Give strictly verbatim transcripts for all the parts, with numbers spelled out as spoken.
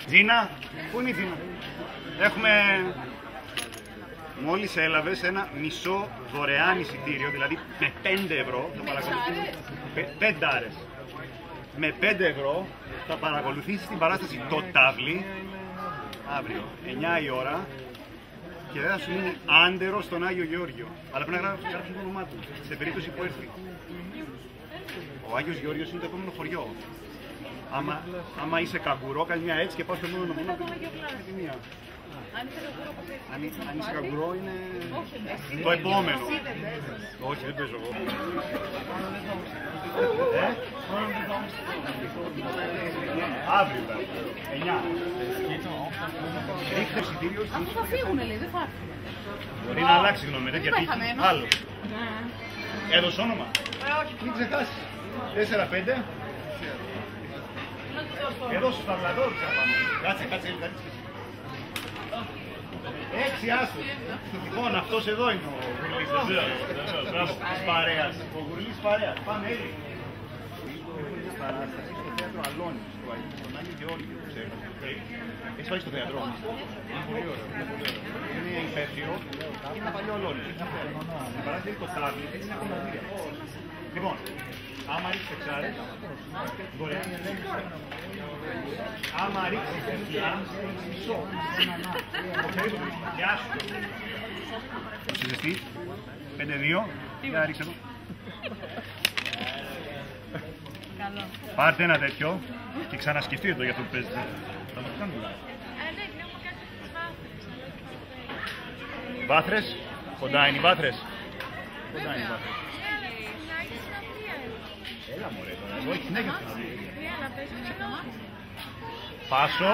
Τζίνα, πού είναι η Τζίνα? Έχουμε... Μόλις έλαβες ένα μισό δωρεάν εισιτήριο, δηλαδή με πέντε ευρώ θα παρακολουθήσεις... Πεντάρες. Με πέντε ευρώ θα παρακολουθήσεις την παράσταση Το Τάβλι αύριο, εννιά η ώρα, και δεν θα σου μείνει άντερο στον Άγιο Γεώργιο. Αλλά πρέπει να γράψεις το όνομά του, σε περίπτωση που έρθει. Ο Άγιος Γεώργιος είναι το επόμενο χωριό. Άμα, άμα είσαι καγκουρό, κάνει μια έτσι και πάω στο επόμενο χωριό. Αν είσαι καγκουρό είναι το επόμενο. Όχι, δεν παίζω εγώ. Αύριο, εννιά. Ρίχτε εισιτήριο. Αφού θα φύγουνε, λέει, δεν θα έρθουν. Μπορεί να αλλάξει γνώμη μετά, γιατί άλλο. Έδωσε όνομα. Μην ξεχάσεις. Τέσσερα πέντε. Εδώ στους ταυλαδόρους θα πάμε. Κάτσε, κάτσε, κάτσε. Έξι άσους. Λοιπόν, αυτός εδώ είναι ο γουρλής της παρέας. Ο γουρλής παρέας. Πάμε έτσι. Έχουμε παράσταση στο θέατρο Αλώνη, στον Άγιο Γεώργιο, το ξέρω. Έχεις πάει στο θέατρο? Είναι πολύ ωραίο. Είναι υπαίθριο. Είναι ένα παλιό Αλώνη. Η παράσταση το Τάβλι είναι μια κομμωτήρια. Λοιπόν, άμα ρίξεις εξάρες, δωρεάν ελέγχεις. Άμα ρίξεις δεξιά, ρίξεις μισό. Γεια σου. Είσαι ζεστή. πέντε δύο. Για ρίξε το. Πάρτε ένα τέτοιο και ξανασκεφτείτε το για αυτό που παίζετε. Θα το κάνουμε. Βάθρες. Κοντά είναι οι βάθρες. Κοντά είναι οι βάθρες. Έλα μωρέ τώρα, εγώ έχει συνέχεια στην αυλή. Πάσο.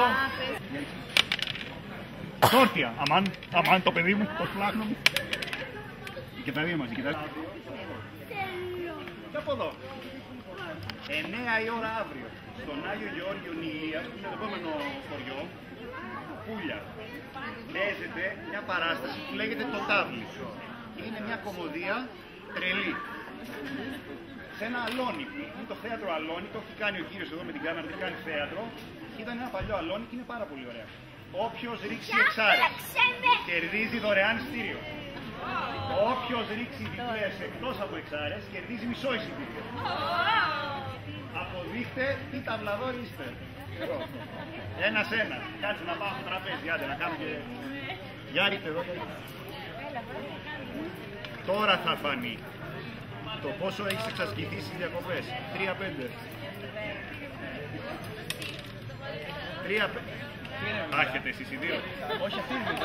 Τόρτια. Αμάν, αμάν το παιδί μου, το φλάχνο μου. Και τα δύο μαζί, κοιτάξτε. Και από εδώ. εννιά η ώρα αύριο, στον Άγιο Γεώργιο Νηλίας, που είναι το επόμενο χωριό, Πούλια, παίζεται μια παράσταση που λέγεται Το Τάβλι. Είναι μια κομμωδία τρελή. Σε ένα αλόνι, είναι το θέατρο Αλόνι, το έχει κάνει ο κύριος εδώ με την κάμερα, δεν κάνει θέατρο. Ήταν ένα παλιό αλόνι και είναι πάρα πολύ ωραία. Όποιος ρίξει εξάρες, κερδίζει δωρεάν εισιτήριο. Όποιος ρίξει διπλές εκτός από εξάρες, κερδίζει μισό εισιτήριο. Αποδείχτε τι ταυλαδόροι είστε. Ένας-ένας. Κάτσε να πάω στο τραπέζι, άντε να κάνω και... Για ρίχτε εδώ. Τώρα θα φανεί το πόσο έχεις εξασκηθεί στις διακοπές. Τρία πέντε. Τρία πέντε. Άχετε εσείς οι δύο. Όχι αυτή είναι.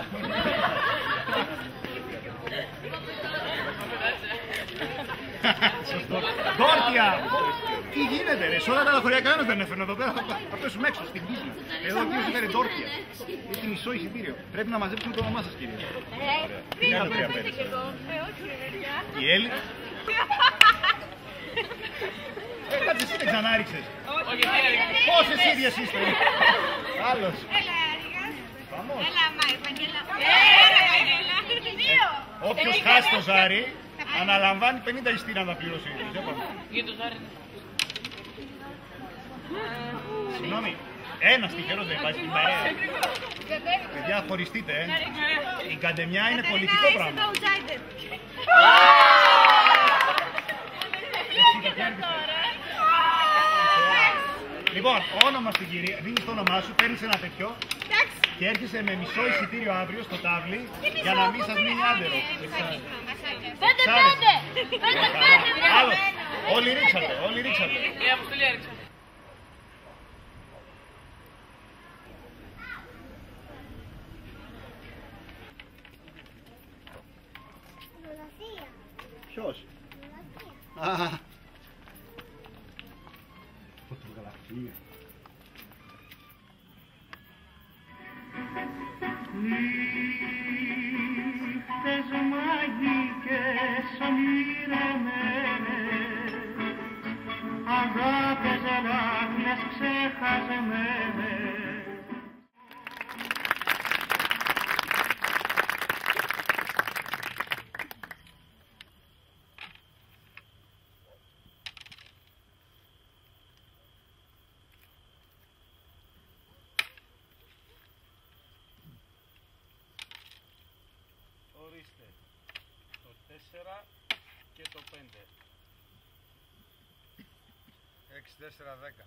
Δόρτια! Τι γίνεται ρε, σε όλα τα χωριά κανένας δεν έφερνε εδώ πέρα. Αυτό σου έξω στην πίσνα. Εδώ ο κύριος έφερε Δόρτια. Έχει μισό εισιτήριο. Πρέπει να μαζέψουμε το όνομά σας κύριε. Τι κάνω τρία πέντε. Η Έλλη. Ε, κάτσε εσύ δεν ξανάριξες. Πόσες ίδιες είστε. Άλλος. Έλα, μα, Ευαγγέλα. Όποιος χάσει το ζάρι, αναλαμβάνει πενήντα εισιτήρια να τα πληρώσει. Για το ζάρι. Συγγνώμη, ένας τυχερός δεν υπάρχει στην παρέα. Παιδιά, χωριστείτε, ε. Η καντεμιά είναι πολιτικό πράγμα. Λοιπόν, όνομα στην κυρία, δίνεις το όνομά σου, παίρνεις ένα τέτοιο και έρχεσαι με μισό εισιτήριο αύριο στο τάβλι για να μην σας μείνει άντερο. Πέντε πέντε! Πέντε πέντε! Άλλος, όλοι ρίξατε, όλοι ρίξατε. Η αποστολή έριξε. Ποιος? Α, φωτογραφία. Νύχτες μαγικές ονειρεμένες, αγάπες ελάχιστες ξεχασμένες. τέσσερα και το πέντε. έξι τέσσερα δέκα.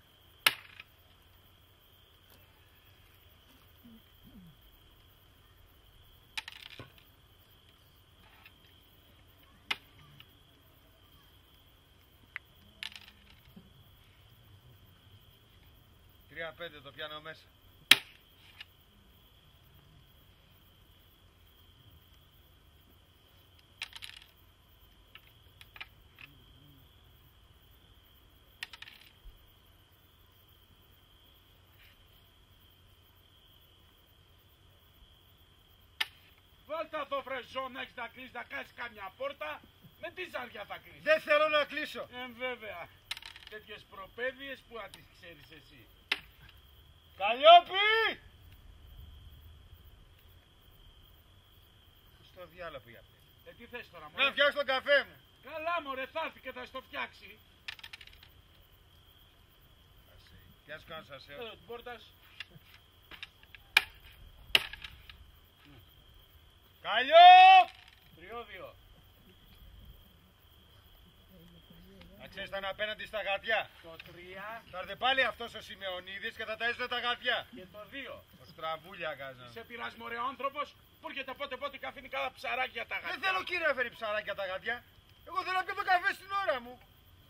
τρία πέντε το πιάνω μέσα. Βάλτε εδώ βρεζό να έχεις να κλείσεις, να κάνεις καμιά πόρτα. Με τι ζάρια θα κλείσεις? Δεν θέλω να κλείσω. Ε, βέβαια. Τέτοιες προπαίδειες που να τις ξέρεις εσύ. Καλλιόπη! Στο διάλογο πήγα. Ε, τι θες τώρα, Να μωρέ? φτιάξω τον καφέ μου. Καλά, μωρέ, θα έρθει και θα στο φτιάξει. Τι ας κάνω σας Εδώ την πόρτας. Καλλιό! Τριώδιο. Να ξέρεις, ήταν απέναντι στα γατιά. Το τρία Θα έρθει πάλι αυτός ο Σιμεωνίδης και θα ταΐζουν τα γατιά. και το δύο. Ο στραβούλια κάζαν. Σε πειράζει, μωρέ, ο άνθρωπος που έρχεται πότε πότε καφίνει καλά ψαράκια τα γατιά. Δεν θέλω, κύριε, φέρει ψαράκια τα γατιά. Εγώ θέλω να πιω το καφέ στην ώρα μου.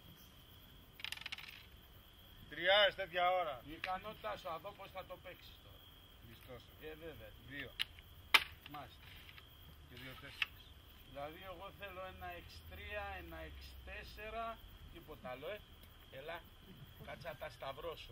Τριάρες τέτοια ώρα. Η ικανότητά σου, θα δω πώς θα το παίξεις τώρα. Μισθός. Ε, βέβαια. Δύο Μάλιστα. και δύο τέσσερις. Δηλαδή εγώ θέλω ένα εξ τρία, ένα εξ τέσσερα, τίποτα άλλο, ε. Έλα, κάτσα τα σταυρώσω.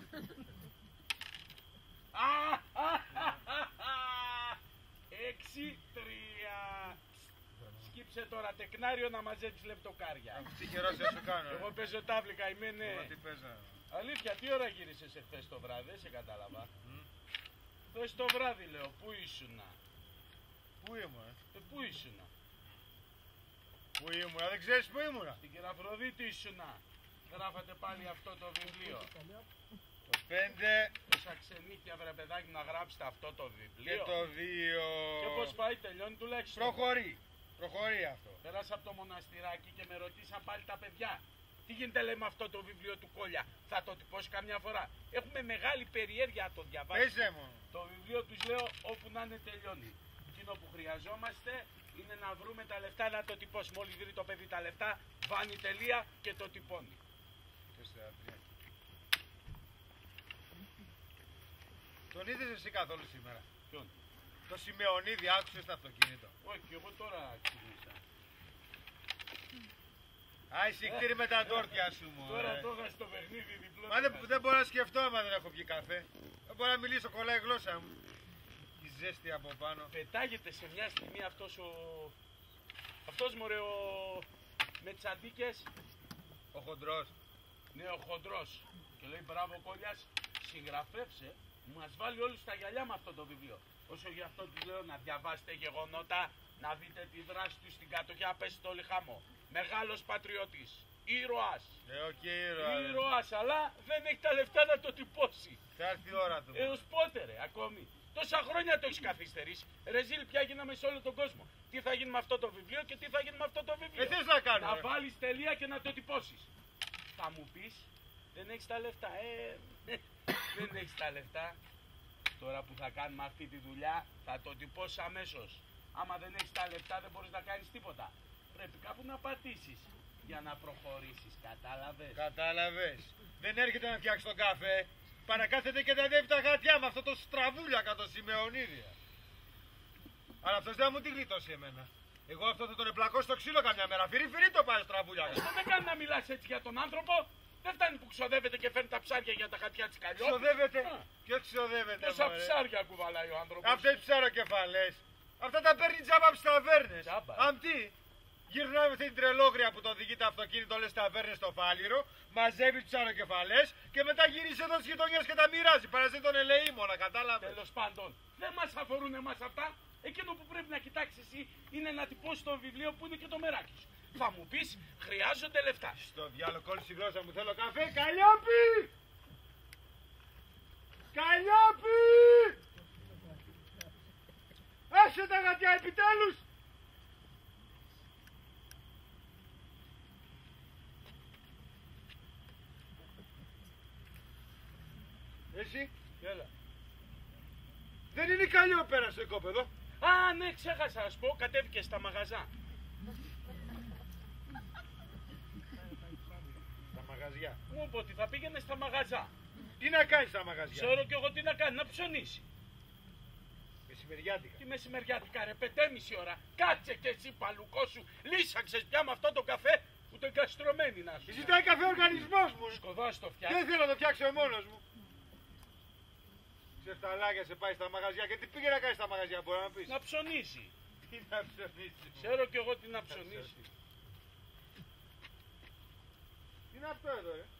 έξι τρία. Σκύψε τώρα τεκνάριο να μαζέψεις λεπτοκάρια. Τι καιρός θα σου κάνω, Εγώ ε. παίζω τάβλικα, είμαι ναι. Εγώ τι παίζα. Αλήθεια, τι ώρα γύρισες εχθές το βράδυ, δεν σε κατάλαβα. Μμ. Χθες το βράδυ λέω, πού ήσουνα? Πού ήμουν, ε. Ε, πού ήσουνα? Πού ήμουν, δεν ξέρεις πού ήμουν. Στην Κεραφροδίτη ήσουνα. Γράφατε πάλι αυτό το βιβλίο. Το πέντε Τόσα ξενύχια βρε παιδάκι να γράψετε αυτό το και βιβλίο. το δύο. Και πώς πάει, τελειώνει τουλάχιστον. Προχωρεί. Προχωρεί αυτό. Πέρασα από το μοναστηράκι και με ρωτήσαν πάλι τα παιδιά. Τι γίνεται λέει με αυτό το βιβλίο του Κόλια, θα το τυπώσει καμιά φορά? Έχουμε μεγάλη περιέργεια να το διαβάσουμε. Πέσε μου. Το βιβλίο τους λέω όπου να είναι τελειώνει. Εκείνο που χρειαζόμαστε είναι να βρούμε τα λεφτά να το τυπώσει. Μόλις βρει το παιδί τα λεφτά, βάνει τελεία και το τυπώνει. Τέσσερα, τρία. Τον είδες εσύ καθόλου σήμερα? Ποιον? Το Σιμεωνίδη άκουσες το αυτοκίνητο? Όχι, και εγώ τώρα ξυπνήσα. Α, εισικτήρι με τα τόρτια σου μου. Τώρα το είχα στο παιχνίδι διπλό. Μα δεν, δεν μπορώ να σκεφτώ άμα δεν έχω πιει καφέ. Δεν μπορώ να μιλήσω, κολλάει η γλώσσα μου. Η ζέστη από πάνω. Πετάγεται σε μια στιγμή αυτός ο... Αυτός μωρέ ο... με τσαντίκες. Ο χοντρός. Ναι, ο χοντρός. Και λέει μπράβο Κόλλιας, συγγραφεύσε, μας βάλει όλους στα γυαλιά με αυτό το βιβλίο. Όσο γι' αυτό του λέω να διαβάσετε γεγονότα, να δείτε τη δράση του στην κατοχή, πέσετε όλοι χαμό. Μεγάλος πατριώτης, ήρωας. Ε, οκ, okay, ήρωα. Ήρωας, αλλά δεν έχει τα λεφτά να το τυπώσει. Θα έρθει η ώρα του. Έως πότε ρε, ακόμη. Τόσα χρόνια το έχεις καθυστερήσει. Ρεζίλ, πια γίναμε σε όλο τον κόσμο. Τι θα γίνει με αυτό το βιβλίο και τι θα γίνει με αυτό το βιβλίο. Ε, τι να κάνω, Να ρε. βάλεις τελεία και να το τυπώσεις. Θα μου πεις, δεν έχεις τα λεφτά. Ε, δεν έχεις τα λεφτά. Τώρα που θα κάνουμε αυτή τη δουλειά, θα το τυπώσεις αμέσως. Άμα δεν έχεις τα λεφτά, δεν μπορείς να κάνεις τίποτα. Πρέπει κάπου να πατήσεις για να προχωρήσεις. Κατάλαβες. Κατάλαβες. Δεν έρχεται να φτιάξει τον καφέ. Παρακάθεται και ταδεύει τα γατιά με αυτό το στραβούλια κατά Σιμεωνίδη. Αλλά αυτός δεν θα μου τη γλιτώσει εμένα. Εγώ αυτό θα τον εμπλακώ στο ξύλο καμιά μέρα. Φυρί φυρί το πάει στραβούλια. Αυτό δεν κάνει να μιλάς έτσι για τον άνθρωπο. Δεν φτάνει που ξοδεύεται και φέρνει τα ψάρια για τα χατιά της Καλλιόπη. Ξοδεύεται. Α. Ποιο ξοδεύεται, Τόσα μωρέ. ψάρια κουβαλάει ο άνθρωπος. Αυτές οι ψαροκεφαλές. Αυτά τα παίρνει τζάμπα από τις ταβέρνες. Τζάμπα. Αμπτή. Γυρνάει με αυτή την τρελόγρια που τον οδηγεί το αυτοκίνητο όλες τις ταβέρνες στο Φάληρο, μαζεύει τις ψαροκεφαλές και μετά γυρίζει εδώ στις γειτονιές και τα μοιράζει. Παραζεί τον ελεήμονα, κατάλαβες. Τέλος πάντων, δεν μας αφορούν εμάς αυτά. Εκείνο που πρέπει να κοιτάξεις εσύ είναι να τυπώσεις το βιβλίο που είναι και το μεράκι σου. Θα μου πεις, χρειάζονται λεφτά. Στο διάλογο κόλλησε η γλώσσα μου, θέλω καφέ. Καλλιόπη! Καλλιόπη! Άσε τα γατιά επιτέλους! Εσύ. Έλα. Δεν είναι καλό πέρα στο οικόπεδο. Α, ναι, ξέχασα να σου πω, κατέβηκε στα μαγαζά. Στα μαγαζιά. Μου είπε ότι θα πήγαινε στα μαγαζά. Τι να κάνεις στα μαγαζιά. Ξέρω κι εγώ τι να κάνει, να ψωνίσει. Μεσημεριάτικα. Τι μεσημεριάτικα ρε, πεντέμιση ώρα. Κάτσε κι εσύ παλουκό σου. Λύσαξες πια με αυτό το καφέ, ούτε εγκαστρωμένη να σου. Ζητάει καφέ ο οργανισμός μου. Σκοδάς το φτιάχνει. Δεν θέλω να το φτιάξω μόνος μου. Ξεφταλάκια σε πάει στα μαγαζιά και τι πήγε να κάνει στα μαγαζιά, μπορεί να πεις. Να ψωνίσει. Τι να ψωνίσει. Ξέρω κι εγώ τι να ψωνίσει. Τι είναι αυτό εδώ, ρε.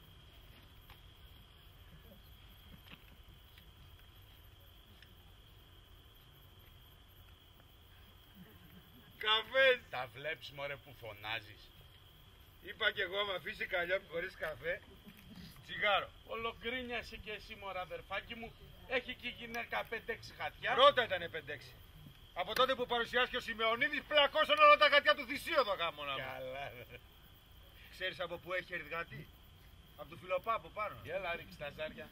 Καφέ. Τα βλέπεις μωρέ που φωνάζεις. Είπα κι εγώ, άμα αφήσει καλλιόπη χωρίς καφέ, τσιγάρο. Ολογρίνιασε κι εσύ μωρά αδερφάκι μου. Έχει και η γυναίκα πέντε έξι χατιά. Πρώτα ήταν πέντε έξι. Από τότε που παρουσιάστηκε ο Σιμεωνίδης, πλακώσαν όλα τα χατιά του Θησίου εδώ γάμονα μου. Καλά. Ξέρεις από πού έχει εργατή. Από του Φιλοπάπου πάνω. Έλα ρίξε τα ζάρια.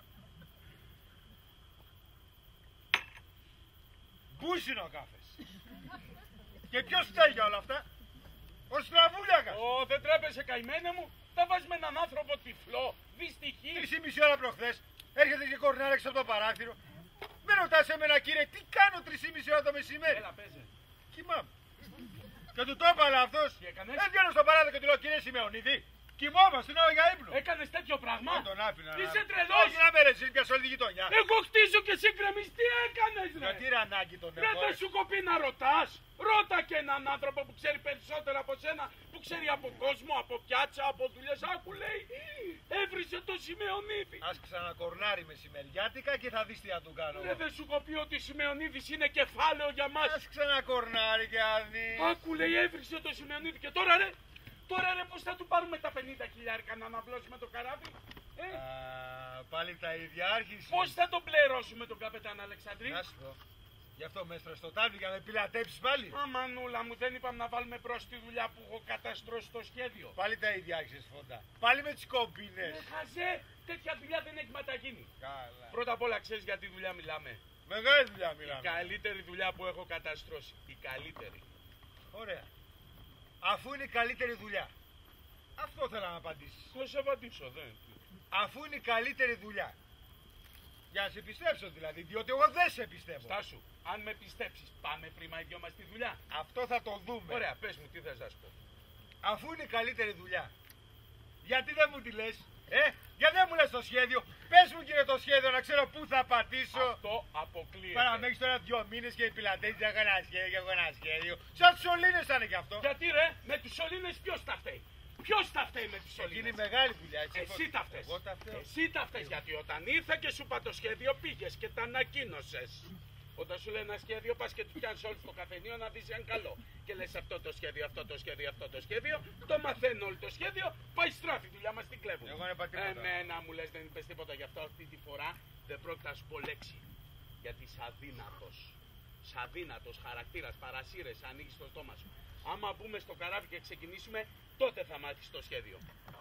Πούς είναι ο κάφες. Και ποιος φταίει για όλα αυτά. Ο Στραβούλιακας. Ω, δεν τρέπεσαι καημένε μου. Θα βάζεις με έναν άνθρωπο τυφλό, δυστυχή. Τρεις ή μισή ώρα προχθές έρχεται και κορνάρα έξω από το παράθυρο. Με ρωτάς εμένα κύριε, τι κάνω τρεις ή μισή ώρα το μεσημέρι. Έλα παίζε. Κοιμάμαι. Και του το έβαλα αυτός. Τι έκανες? Έβγαινε στο παράθυρο και του λέω κύριε Σιμεωνίδη. Κοιμόμαστε, είναι ώρα για ύπνο. Έκανες τέτοιο πράγμα. Δεν τον άφηνα. Είσαι να- τρελός. Όχι να με ρεζίλ πια σε όλη τη γειτονιά. Εγώ χτίζω και εσύ γκρεμείς. Τι έκανες ρε. Γιατί ρε ανάγκη τον Ρε έχω. δεν σου κοπεί να ρωτάς. Ρώτα και έναν άνθρωπο που ξέρει περισσότερα από σένα, που ξέρει από κόσμο, από πιάτσα, από δουλειές. Άκου λέει, έβρισε το Σιμεωνίδη. Ας ξανακορνάρει μεσημεριάτικα και θα δεις τι θα του κάνω. Ρε δεν σου κοπεί ότι η Σιμεωνίδης είναι κεφάλαιο για μας. Ας ξανακορνάρει και αν δεις. Άκου λέει, έβρισε το Σιμεωνίδη και τώρα ρε, τώρα ρε πώς θα του πάρουμε τα πενήντα χιλιάρικα να αναβλώσουμε το καράβι. Ε, Α, πάλι τα ίδια άρχισε. πώς θα τον πληρώσουμε τον καπετάν Αλεξανδρή. Να σου πω. Γι' αυτό με έστρωσε στο τάβλι για να με πιλατέψεις πάλι. Αμανούλα μου, δεν είπαμε να βάλουμε μπρος τη δουλειά που έχω καταστρώσει το σχέδιο. Πάλι τα ίδια άρχισες φωντα. Πάλι με τις κομπίνες. Ε, χαζέ, τέτοια δουλειά δεν έχει ματαγίνει. Καλά. Πρώτα απ' όλα ξέρεις για τι δουλειά μιλάμε. Μεγάλη δουλειά Η μιλάμε. καλύτερη δουλειά που έχω καταστρώσει. Η καλύτερη. Ωραία. Αφού είναι η καλύτερη δουλειά. Αυτό θέλω να απαντήσεις. Θα σε απαντήσω, δεν. Αφού είναι η καλύτερη δουλειά. Για να σε πιστέψω δηλαδή, διότι εγώ δεν σε πιστεύω. Στάσου, αν με πιστέψεις, πάμε πρίμα οι δυο μας στη δουλειά. Αυτό θα το δούμε. Ωραία, πες μου, τι θες να σου πω. Αφού είναι η καλύτερη δουλειά, γιατί δεν μου τη λες, ε? Γιατί δεν μου λες το σχέδιο. Πες μου κύριε το σχέδιο να ξέρω πού θα πατήσω. Αυτό αποκλείεται. Πάρα να έχεις τώρα δύο μήνες και οι πιλατές δεν έχουν ένα σχέδιο, έχω ένα σχέδιο. Σαν τους σωλήνες θα είναι κι αυτό. Γιατί ρε, με τους σωλήνες ποιος τα φταίει. Ποιος τα φταίει με τους Είναι σωλήνες. μεγάλη δουλειά. έτσι. Εσύ τα φταίς. Εγώ τα φταίω. Εσύ τα φταίς, γιατί όταν ήρθα και σου είπα το σχέδιο πήγες και τα ανακοίνωσες. Όταν σου λέει ένα σχέδιο, πας και του πιάνεις όλο στο καφενείο να δεις αν καλό. Και λες αυτό το σχέδιο, αυτό το σχέδιο, αυτό το σχέδιο. Το μαθαίνω όλο το σχέδιο, πάει στράφη, δουλειά μας την κλέβουν. Εγώ δεν είπα τίποτα. Εμένα μου λες δεν είπες τίποτα, γι' αυτό αυτή τη φορά δεν πρόκειται να σου πω λέξη. Γιατί είσαι αδύνατος. Είσαι αδύνατος χαρακτήρας, παρασύρες, ανοίγεις το στόμα σου. Άμα μπούμε στο καράβι και ξεκινήσουμε, τότε θα μάθεις το σχέδιο.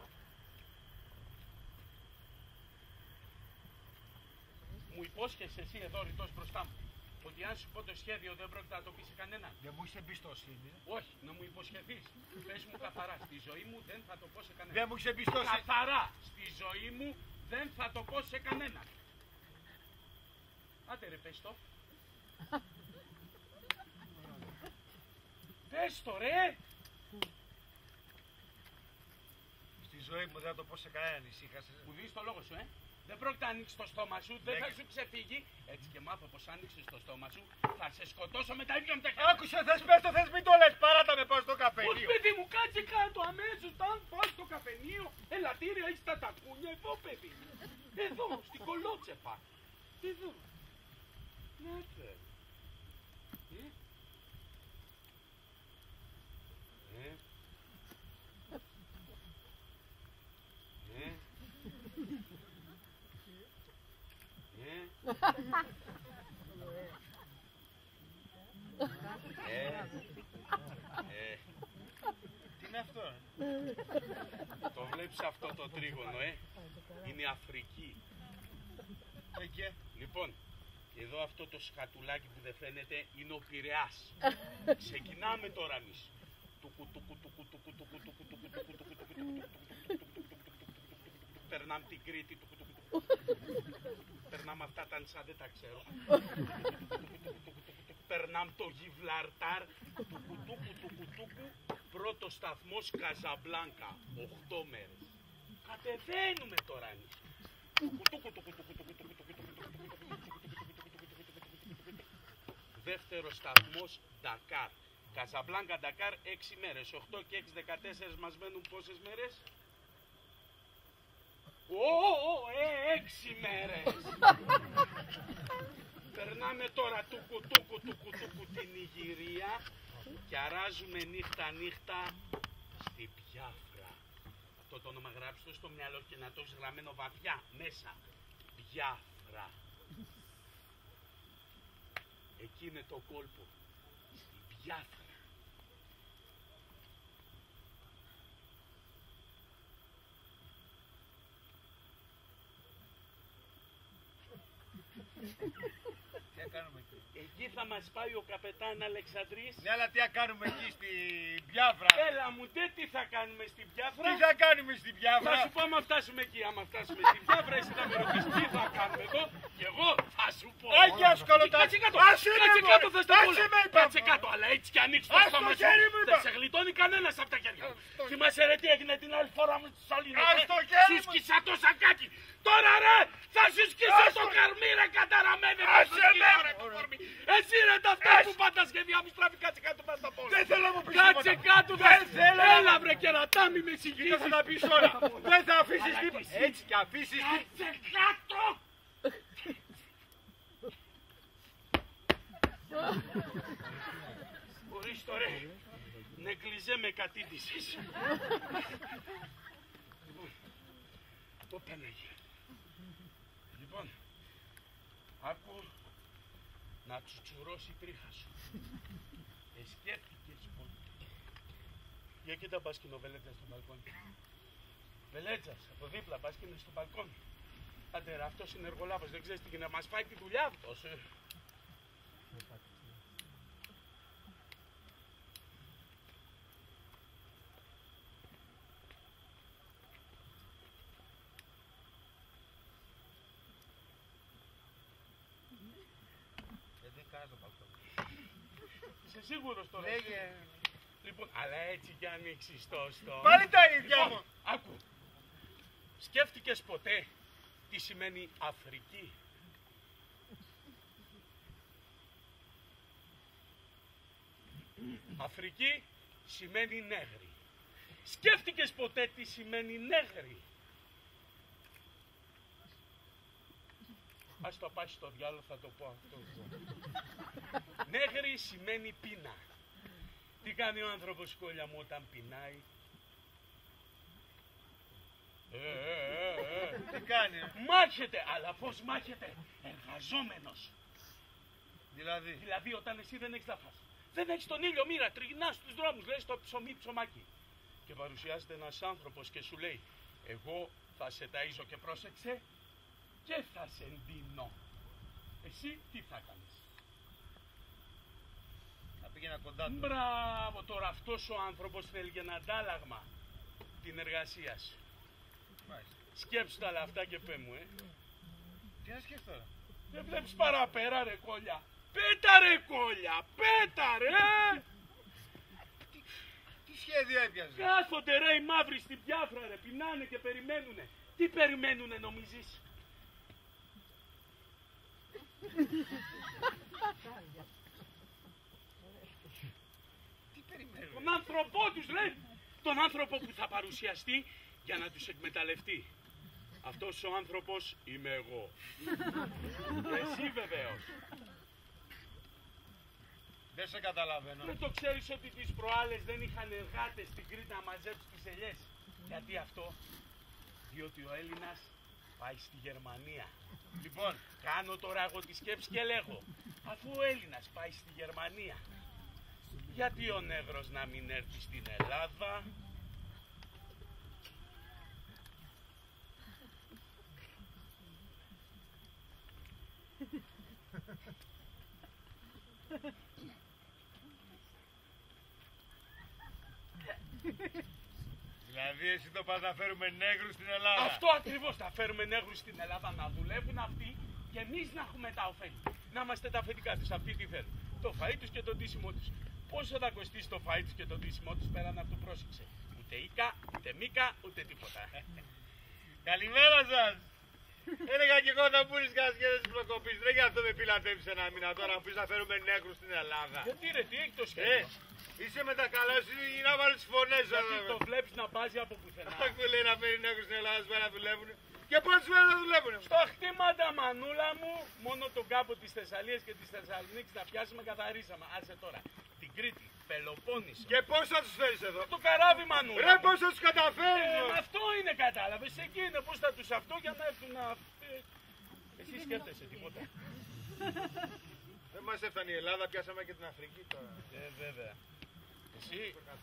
Μου υπόσχεσαι εσύ εδώ ρητός μπροστά μου ότι αν σου πω το σχέδιο δεν πρόκειται να το πεις σε κανέναν. Δεν μου είσαι εμπιστοσύνη. Όχι, να μου υποσχεθείς. Πες μου καθαρά, στη ζωή μου δεν θα το πω σε κανέναν. Δεν μου είσαι εμπιστοσύνη. Καθαρά, στη ζωή μου δεν θα το πω σε κανέναν. Άντε ρε, πες το. Πες το ρε. Στη ζωή μου δεν θα το πω σε κανέναν, ησύχασες. Μου δίνεις το λόγο σου, ε. Δεν πρόκειται να ανοίξεις το στόμα σου, δεν θα Ναι. σου ξεφύγει. Έτσι και μάθω πως άνοιξες το στόμα σου, θα σε σκοτώσω με τα ίδια μου τα χέρια. Άκουσε, θες πες το, θες μην το λες, παράτα με πάω στο Πώς καφενείο. παιδί μου, κάτσε κάτω αμέσως, αν πας στο καφενείο, ελαττήρια έχεις τα τακούνια, εδώ παιδί μου. Εδώ, στην κολότσεπα. Εδώ. Να τε. Ε. Ε. Ε. Ε. Ε. Τι είναι αυτό, ε? Το βλέπεις αυτό το τρίγωνο, ε. Είναι η Αφρική. είχε. Λοιπόν, εδώ αυτό το σκατουλάκι που δεν φαίνεται είναι ο Πειραιάς. Ξεκινάμε τώρα εμείς. Περνάμε την Κρήτη. Περνάμε αυτά τα νησιά, δεν τα ξέρω. Περνάμε το Γιβλαρτάρ. Πρώτο σταθμός Καζαμπλάνκα. Οχτώ μέρες. Κατεβαίνουμε τώρα εμείς. Δεύτερο σταθμός Ντακάρ. Καζαμπλάνκα Ντακάρ έξι μέρες. οκτώ και έξι δεκατέσσερα μας μένουν πόσες μέρες? Ω, ε, έξι μέρες. Περνάμε τώρα τούκου τούκου τούκου τούκου την Ιγυρία και αράζουμε νύχτα νύχτα στη Πιάφρα. Αυτό το όνομα γράψτε το στο μυαλό και να το έχεις γραμμένο βαθιά μέσα. Πιάφρα. Εκεί είναι το κόλπο. Στη Πιάφρα. Τι να κάνουμε εκεί? Εκεί θα μας πάει ο καπετάν Αλεξανδρής. Ναι, αλλά τι να κάνουμε εκεί στην Πιάφρα? Έλα μου ντε, τι θα κάνουμε στην Πιάφρα? Τι θα κάνουμε στην Πιάφρα? Θα σου πω άμα φτάσουμε εκεί, άμα φτάσουμε στην Πιάφρα, εσύ θα με ρωτήσεις τι θα κάνουμε εδώ και εγώ θα σου πω. Άγια σκολοτάκι. Κάτσε κάτω, Άσε με, κάτσε μωρέ. κάτω θες το Άσε πουλο. με, είπα. Κάτσε κάτω, αλλά έτσι κι ανοίξεις το Ας στόμα το σου. χέρι μου, είπα. Δεν σε γλιτώνει κανένας από τα χέρια μου. Θυμάσαι ρε τι έγινε την άλλη φορά με τους Σαλίνες? Ας το χέρι Σου μου. σκίσα το σακάκι. Τώρα ρε, θα σου σκίσω το καρμί ρε καταραμένε. Άσε με. Εσύ ρε τα αυτά που πάντα σχέδια μου στραβή, κάτσε κάτω πας τα πόλη. Δεν θέλω να μου πεις Κάτσε τίποτα. κάτω, Δεν θέλω. Έλα βρε κερατά, μη με Τι θα συγχύσεις. τα πεις όλα. Δεν θα αφήσεις Αλλά τίποτα. και εσύ. Έτσι κι αφήσεις τίποτα. Κάτσε κάτω. Ορίστε ρε, νεκλιζέ με κατήντησες. Λοιπόν, το Παναγία. Λοιπόν, άκου να τσουτσουρώσει η τρίχα σου. Εσκέφτηκες ποτέ? Για κοίτα πας και βελέτσα στο μπαλκόνι. Βελέτσας, από δίπλα πας και είναι στο μπαλκόνι. Άντε ρε, αυτός είναι εργολάβος, δεν ξέρεις τι γίνεται, μας πάει τη δουλειά αυτός. Ε. Δεν κάνω το μπαλκόνι. Είσαι σίγουρος τώρα? Λέγε. Λοιπόν, αλλά έτσι κι ανοίξεις το στο... Πάλι τα ίδια μου. Λοιπόν, άκου. Σκέφτηκες ποτέ τι σημαίνει Αφρική? Αφρική σημαίνει νέγρη. Σκέφτηκες ποτέ τι σημαίνει νέγρη? Ας το πάει στο διάλογο, θα το πω αυτό. Νέγρη σημαίνει πείνα. Τι κάνει ο άνθρωπος, κόλλια μου, όταν πεινάει? Ε, ε, ε, ε. Τι κάνει? ε? Μάχεται, αλλά πώς μάχεται? Εργαζόμενος. Δηλαδή. Δηλαδή όταν εσύ δεν έχεις να φας, δεν έχεις τον ήλιο, μοίρα, τριγνάς στους δρόμους, λες το ψωμί ψωμάκι. Και παρουσιάζεται ένας άνθρωπος και σου λέει, εγώ θα σε ταΐζω και πρόσεξε και θα σε εντείνω. Εσύ τι θα κάνεις? Θα πήγαινα κοντά του. Μπράβο, τώρα αυτός ο άνθρωπος θέλει και ένα αντάλλαγμα την εργασία σου. Μάλιστα. Σκέψου τα αυτά και πέ μου, ε. Τι να σκέφτω τώρα? Δεν βλέπεις παραπέρα ρε κόλλια? Πέτα ρε κόλλια, πέτα ρε! Τι σχέδιο έπιαζε? Κάθονται ρε οι μαύροι στην Πιάφρα ρε, πεινάνε και περιμένουνε. Τι περιμένουνε νομίζεις? Τι περιμένουν? Τον άνθρωπό τους λέει, τον άνθρωπο που θα παρουσιαστεί για να τους εκμεταλλευτεί. Αυτός ο άνθρωπος είμαι εγώ. Και εσύ βεβαίως. Δεν σε καταλαβαίνω. Δεν το ξέρεις ότι τις προάλλες δεν είχαν εργάτες στην Κρήτη να μαζέψουν τις ελιές? Γιατί αυτό? Διότι ο Έλληνας πάει στη Γερμανία. Λοιπόν, Κάνω τώρα εγώ τη σκέψη και λέγω, αφού ο Έλληνας πάει στη Γερμανία, γιατί ο νεύρος να μην έρθει στην Ελλάδα? Δηλαδή εσύ το πας να φέρουμε νέγρους στην Ελλάδα. Αυτό ακριβώς, θα φέρουμε νέγρους στην Ελλάδα να δουλεύουν αυτοί και εμείς να έχουμε τα ωφέλη. Να είμαστε τα αφεντικά τους, αυτοί τι θέλουν. Το φαΐ τους και το ντύσιμό τους. Πόσο θα κοστίσει το φαΐ τους και το ντύσιμό τους πέραν αυτού, πρόσεξε. Ούτε οίκα, ούτε μίκα, ούτε τίποτα. Καλημέρα σας! Έλεγα και εγώ να πουλείς κασκέδες της προκοπής. Δεν γι' αυτό με πιλατεύεις ένα μήνα τώρα να πεις να φέρουμε νέγρους στην Ελλάδα. Γιατί ρε, τι έχει το Ε, σχέδιο. είσαι με τα καλά σου ή να βάλεις τις φωνές σου. Γιατί το βλέπεις να πάζει από πουθενά. Αχ, που λέει να φέρει νέγρους στην Ελλάδα, σου να δουλεύουν. Και πόσες μέρες να δουλεύουν. Στα χτήματα, μανούλα μου, μόνο τον κάπο της Θεσσαλίας και της Θεσσαλονίκης να πιάσουμε καθαρίσαμε. Άσε τώρα. Την Κρήτη, Πελοπόννησο. Και πώς θα τους φέρεις εδώ. Το καράβι, μανούλα. Ρε, μου. πώς θα τους καταφέρεις. Ε, ρε. αυτό είναι, κατάλαβες. Εκεί είναι πώς θα τους αυτό για να έρθουν να. Ε, Εσύ σκέφτεσαι τίποτα. Δεν μας έφτανε η Ελλάδα, πιάσαμε και την Αφρική τώρα. Ε, βέβαια. Εσύ,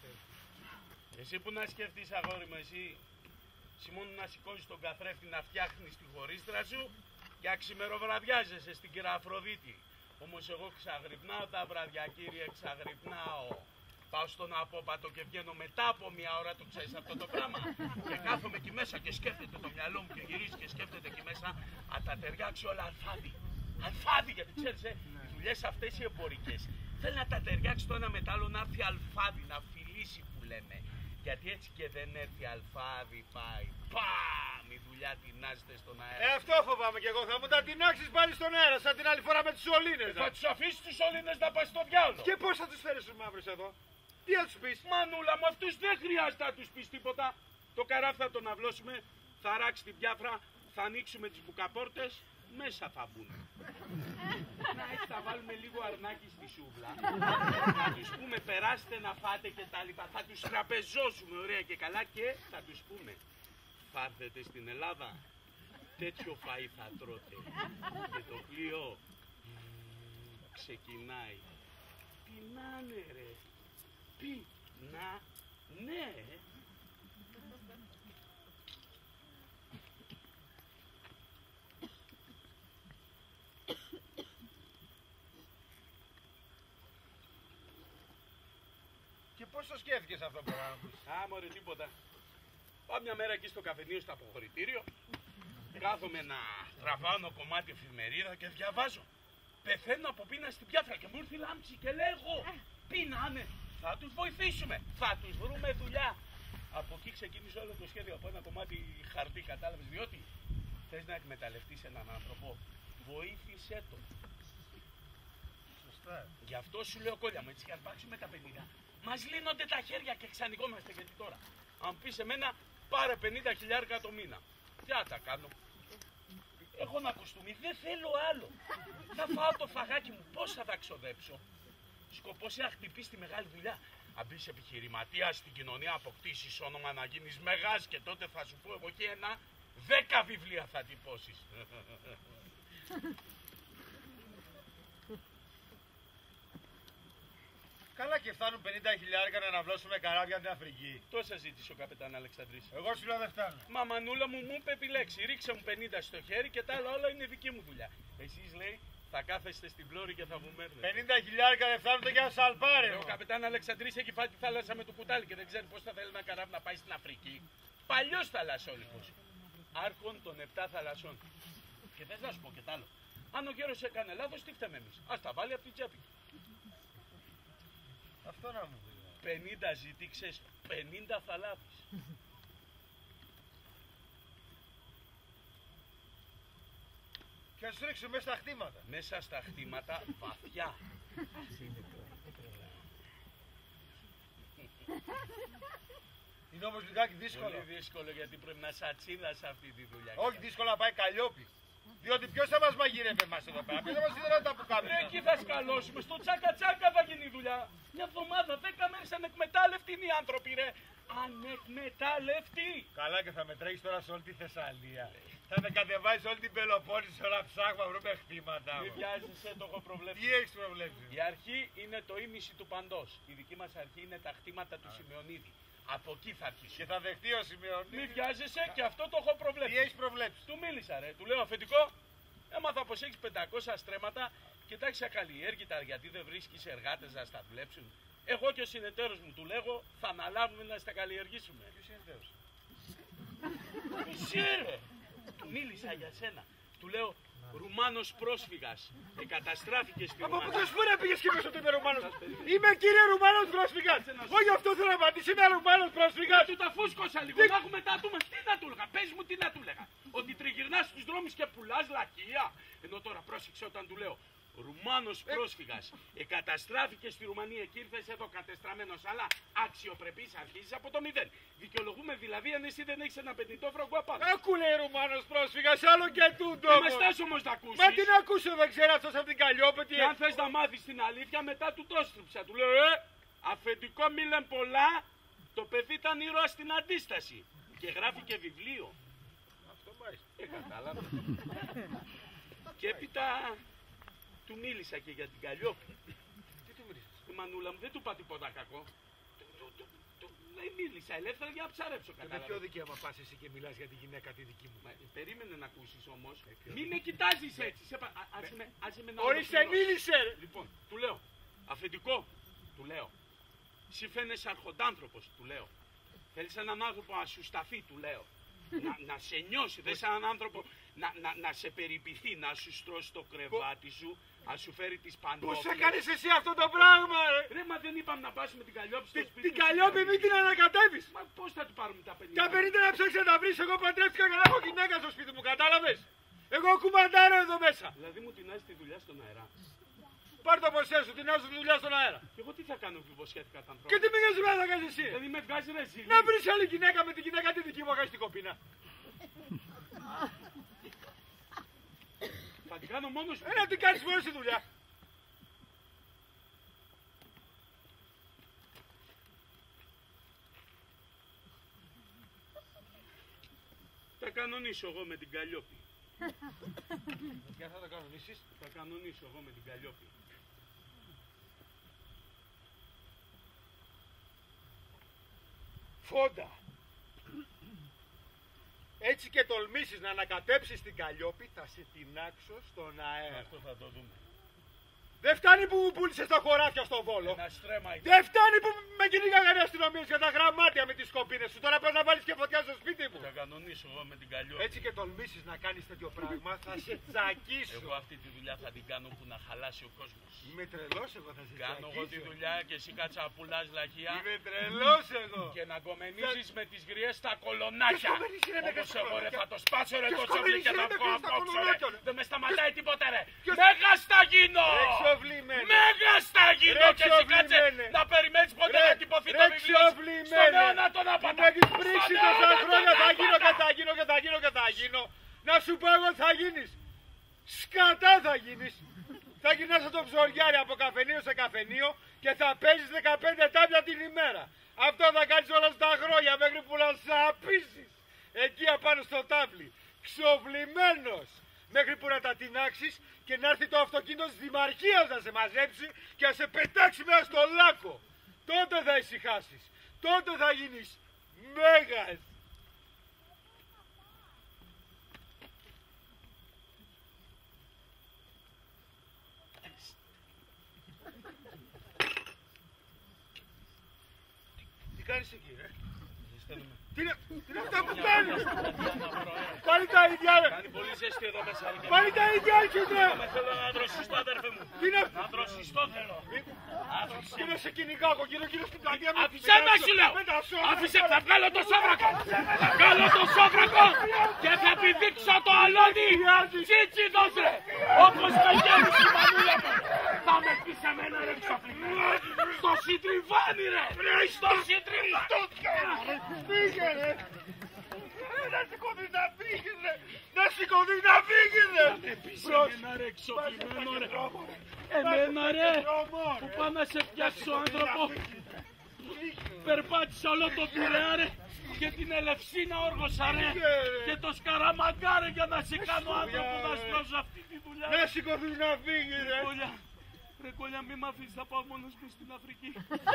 εσύ που να σκεφτείς, αγόρι μου, εσύ. Εσύ μόνο να σηκώσεις τον καθρέφτη να φτιάχνεις τη χωρίστρα σου και να ξημεροβραδιάζεσαι στην κυρία Αφροδίτη. Όμως εγώ ξαγρυπνάω τα βραδιά, κύριε, ξαγρυπνάω. Πάω στον απόπατο και βγαίνω μετά από μια ώρα, το ξέρεις αυτό το πράγμα. Και κάθομαι εκεί μέσα και σκέφτεται το μυαλό μου και γυρίζει και σκέφτεται εκεί μέσα. Α τα ταιριάξει όλα αλφάδι. Αλφάδι, γιατί ξέρεις, ε, οι δουλειές αυτές οι εμπορικές. Θέλει να τα ταιριάξει το ένα με το άλλο, να έρθει αλφάδι, να φιλήσει που λέμε. Γιατί έτσι και δεν έρθει αλφάδι, πάει. Παμ! Η δουλειά τεινάζεται στον Ε, αέρα. αυτό φοβάμαι κι εγώ. Θα μου τα τεινάξεις πάλι στον αέρα, σαν την άλλη φορά με τους σωλήνες. Θα τους αφήσεις τους Έλληνες να πας στο διάολο. Και πώς θα τους φέρεις τους μαύρους εδώ. Τι θα τους πεις. Μανούλα μου, αυτούς δεν χρειάζεται να τους πεις τίποτα. Το καράβι θα τον αυλώσουμε, θα ράξει την πιάφρα, θα ανοίξουμε τις μπουκαπόρτες, μέσα θα μπουν. Να έτσι θα βάλουμε λίγο αρνάκι στη σούβλα, θα τους πούμε περάστε να φάτε και τα λοιπά, θα τους τραπεζώσουμε ωραία και καλά και θα τους πούμε θα έρθετε στην Ελλάδα, τέτοιο φαΐ θα τρώτε και το πλοίο μ, ξεκινάει. Τι να είναι ρε, τι να ναι. Και πώς το σκέφτηκες αυτό το πράγμα. Α, μωρέ, τίποτα. Πάω μια μέρα εκεί στο καφενείο, στο αποχωρητήριο. Κάθομαι να τραβάω ένα κομμάτι εφημερίδα και διαβάζω. Πεθαίνω από πείνα στην πιάφρα και μου ήρθε η λάμψη και λέγω πεινάνε. Θα τους βοηθήσουμε. Θα τους βρούμε δουλειά. Από εκεί ξεκίνησε όλο το σχέδιο από ένα κομμάτι χαρτί, κατάλαβες. Διότι θες να εκμεταλλευτείς έναν άνθρωπο, βοήθησέ τον. Σωστά. Γι' αυτό σου λέω κόλλια μου, έτσι και αν πάρξουμε τα πενήντα, μας λύνονται τα χέρια και ξανοικόμαστε. Γιατί τώρα, αν πεις εμένα, πάρε πενήντα χιλιάρικα το μήνα. Τι θα τα κάνω. Έχω ένα κοστούμι, δεν θέλω άλλο. Θα φάω το φαγάκι μου, πώς θα τα ξοδέψω. Σκοπός είναι να χτυπήσει τη μεγάλη δουλειά. Αν μπεις επιχειρηματίας στην κοινωνία, αποκτήσεις όνομα να γίνεις μεγάς και τότε θα σου πω εγώ και ένα δέκα βιβλία θα τυπώσεις. Καλά και φτάνουν πενήντα χιλιάρικα να αναβλώσουμε καράβια από την Αφρική. Τόσα ζήτησε ο καπετάν Αλεξανδρής. Εγώ σου λέω δεν φτάνουν. Μα μανούλα μου μου είπε επιλέξει. Ρίξε μου πενήντα στο χέρι και τα άλλα όλα είναι δική μου δουλειά. Εσείς λέει θα κάθεστε στην πλώρη και θα βομέρνετε. πενήντα χιλιάρικα δεν φτάνουν για ένα σαλπάρε. Ο καπετάν Αλεξανδρής έχει φάει τη θάλασσα με το κουτάλι και δεν ξέρει πώς θα θέλει ένα καράβι να πάει στην Αφρική. Παλιός θαλασσόλικος. Άρχον των επτά θαλασσών. Και θες να σου πω και τ' άλλο. Αν ο γέρος έκανε λάθος, τι φταίμε εμείς. Ας τα βάλει από την τσέπη. Αυτό να μου πει. πενήντα ζητήξες, πενήντα θα λάβεις. Και να σου ρίξω μέσα στα χτήματα. Μέσα στα χτήματα βαθιά. Είναι όμως λιγάκι δύσκολο. Πολύ δύσκολο γιατί πρέπει να σατσίδας αυτή τη δουλειά. Όχι δύσκολο να πάει Καλλιόπη. Διότι ποιος θα μας μαγειρεύει εμάς εδώ πέρα. Ποιος θα μας σιδερώνει τα πουκάμια. Ρε, εκεί θα σκαλώσουμε, στο τσάκα τσάκα θα γίνει η δουλειά. Μια εβδομάδα, δέκα μέρες ανεκμετάλλευτοι είναι οι άνθρωποι ρε. Ανεκμετάλλευτοι. Καλά και θα με τρέχεις τώρα σε όλη τη Θεσσαλία. Θα με κατεβάζεις όλη την Πελοπόννησο να ψάχνουμε να βρούμε χτήματα. Μην βιάζεσαι, το έχω προβλέψει. Τι έχεις προβλέψει. Η αρχή είναι το ίμιση του παντός. Η δική μας αρχή είναι τα χτήματα του Σημεωνίδη. Από εκεί θα αρχίσει. Και θα δεχτεί ο Σημεωνίδης. Μην βιάζεσαι και αυτό το έχω προβλέψει. Τι έχεις προβλέψει. Του μίλησα ρε, του λέω αφεντικό, ε, Άμα θα πως έχεις πεντακόσια στρέμματα, κοιτάξτε ακαλλιέργητα γιατί δεν βρίσκεις εργάτες να στα δουλέψουν. Εγώ και ο συνεταίρος μου του λέγω, θα αναλάβουμε να στα καλλιεργήσουμε. Ποιος συνεταίρος? Εσύ ρε! Του μίλησα για σένα. Του λέω, Ρουμάνος πρόσφυγας. Εγκαταστράφηκε στη Από Ρουμανία. πού τόσο φορά πήγες και πες ότι είμαι Ρουμάνος? Είμαι κύριε Ρουμάνος πρόσφυγας. Όχι αυτό θέλω να απαντήσει, είμαι Ρουμάνος πρόσφυγας. Του τα φούσκωσα λίγο. Να έχουμε τα ατούμε. Τι να του έλεγα, πες μου τι να του έλεγα. Ότι τριγυρνάς στους δρόμους και πουλάς λακκία. Ενώ τώρα πρόσεξε όταν του λέω. Ρουμάνος πρόσφυγας. Εγκαταστράφηκε στη Ρουμανία και ήρθες εδώ κατεστραμμένος, αλλά αξιοπρεπής αρχίζεις από το μηδέν. Δικαιολογούμε δηλαδή αν εσύ δεν έχεις ένα πενηντό φραγκό απάνω. Άκου λέει Ρουμάνος πρόσφυγας, άλλο και τούτο. Δεν με στάς όμως να ακούσεις. Μα τι να ακούσω, δεν ξέρω αυτός από την Καλλιόπετη. Και αν θες να μάθεις την αλήθεια, μετά του το έστριψα. Του λέω, ε, αφεντικό μη λεν πολλά, το παιδί ήταν ήρωας στην αντίσταση. Και γράφει και βιβλίο. Αυτό μάλιστα. Ε, κατάλαβα. Και έπειτα του μίλησα και για την Καλλιόπη. Τι του βρίσκεις? Η μανούλα μου δεν του είπα τίποτα κακό. Του, του, του, του, δεν μίλησα ελεύθερα για να ψαρέψω. Και με Κατάλαβα. ποιο δικαίωμα πας εσύ και μιλάς για τη γυναίκα τη δική μου? Μα, ε, περίμενε να ακούσεις όμως. ποιο Μην με κοιτάζεις έτσι. Σε, πα- α- άσε με, άσε με να Ορίστε, ολοκληρώσω. μίλησε ρε. Λοιπόν, του λέω, αφεντικό, του λέω. Εσύ φαίνεσαι αρχοντάνθρωπος, του λέω. Θέλεις έναν άνθρωπο να σου σταθεί, του λέω. να, να σε νιώσει, δεν σαν έναν άνθρωπο να, να, να σε περιποιηθεί, να σου στρώσει το κρεβάτι σου, να σου φέρει τις παντόφλες. Πώς έκανες εσύ αυτό το πράγμα ρε? Ρε, μα δεν είπαμε να πας με την Καλλιόπη στο Την, σπίτι. την μου, Καλλιόπη στην μην την ανακατεύεις. Μα πώς θα του πάρουμε τα πενήντα. Τα πενήντα να ψάξεις να τα βρεις, εγώ παντρεύτηκα και να έχω γυναίκα στο σπίτι μου, κατάλαβες? Εγώ κουμαντάρω εδώ μέσα. Δηλαδή μου τεινάζει τη δουλειά στον αέρα. Πάρ' το ποσέ σου, την άσου τη δουλειά στον αέρα. Και εγώ τι θα κάνω που υποσχέθηκα τα ανθρώπου. Και τι με νοιάζει να κάνεις εσύ? Δηλαδή με βγάζει ρε ζήλι. Να βρεις άλλη γυναίκα με τη γυναίκα τη δική μου, αγάς την κοπίνα. Θα την κάνω μόνος μου. Ε, να την κάνεις μόνος τη δουλειά. Θα κανονίσω εγώ με την Καλλιόπη. Και αν θα το κανονίσεις? Θα κανονίσω εγώ με την Καλλιόπη. Φόντα. Έτσι και τολμήσεις να ανακατέψεις την Καλλιόπη, θα σε τεινάξω στον αέρα. Αυτό θα το δούμε. Δεν φτάνει που μου πούλησες τα χωράφια στο Βόλο. Ένα στρέμμα εκεί. Δεν φτάνει που με κυνήγαγαν οι αστυνομίες για τα γραμμάτια με τις σκοπίνες σου. Τώρα πας να βάλεις και φωτιά στο σπίτι μου. Θα κανονίσω εγώ με την Καλλιόπη. Έτσι και τολμήσεις να κάνεις τέτοιο πράγμα, θα σε τσακίσω. Εγώ αυτή τη δουλειά θα την κάνω που να χαλάσει ο κόσμος. Είμαι τρελός εγώ, θα σε Κάνω εγώ τη τσακίσω. δουλειά και εσύ κάτσα να πουλάς λαχεία Είμαι τρελός εγώ. και να κομμενίζεις με τις γριές στα κολονάκια. Ποιος κομμενίζει, ρε, με Όπως τα εγώ ρε κολονάκια? θα το σπάσω ρε Ποιος το τσόβλι και κομμενίζει, θα ρε, βγω με τα απόξω ρε. κολονάκια, ρε? Δεν με σταματάει τίποτα ρε. Ποιος- Μέγας θα γίνω. Ρε ξοβλημένο. Μέγας θα γίνω Ρε και εσύ κάτσε ξοβλημένε. να περιμένεις πότε Ρε, θα τυπωθεί ρε το βιβλίο σου. ξοβλημένε. Στον αιώνα τον άπατα. Με έχεις πρίξει Στον τόσα αιώνα χρόνια, τον θα γίνω και άπατα. θα γίνω και θα γίνω και θα γίνω. Να σου πω εγώ θα γίνεις. Σκατά θα γίνεις. Θα γυρνάς από το ψωριάρι από καφενείο σε καφενείο και θα παίζεις δεκαπέντε τάμπια την ημέρα. Αυτό θα κάνεις όλα στα χρόνια μέχρι που να σαπίσεις. Εκεί απάνω στο τάβλι. Ξοβλημένος. Μέχρι που να τα τεινάξεις και να έρθει το αυτοκίνητο της Δημαρχίας να σε μαζέψει και να σε πετάξει μέσα στο λάκκο. Τότε θα ησυχάσεις. Τότε θα γίνεις μέγας. Τι κάνεις εκεί ρε? Τι είναι, τι είναι αυτά που κάνεις? Πάλι τα ίδια ρε! Κάνει πολύ ζέστη εδώ μέσα. ρε. Πάλι τα ίδια έχεις ρε! Με θέλω να δροσιστώ αδερφέ μου. Τι είναι, Να δροσιστώ θέλω. Άφησε τι είναι σε κυνηγάω από γύρω γύρω στην καρδιά μου. Άφησε με σου λέω! Άφησε, θα βγάλω το σόβρακο! Θα βγάλω το σόβρακο και θα πηδήξω το αλόνι! Τσίτσι δώσε! Όπως με γέμισε η μανούλα μου! Θα με πεις σε μένα ρε ξαφνικά! Στο συντριβάνι ρε! Στο συντριβάνι! Φύγε ρε! Να σηκωθείς να φύγεις ρε! Να σηκωθείς να φύγεις ρε! Σε μένα ρε εξοπλισμένο ρε! Εμένα ρε! Που πάω να σε φτιάξω άνθρωπο! Περπάτησα όλο το Πειραιά ρε! Και την Ελευσίνα όργωσα ρε! Και το Σκαραμαγκά ρε για να σε κάνω άνθρωπο να στρώσω αυτή τη δουλειά! Να σηκωθείς να φύγεις ρε! Δουλειά. Ρε κολλιά, μη μ' αφήσεις, θα πάω μόνος μου στην Αφρική.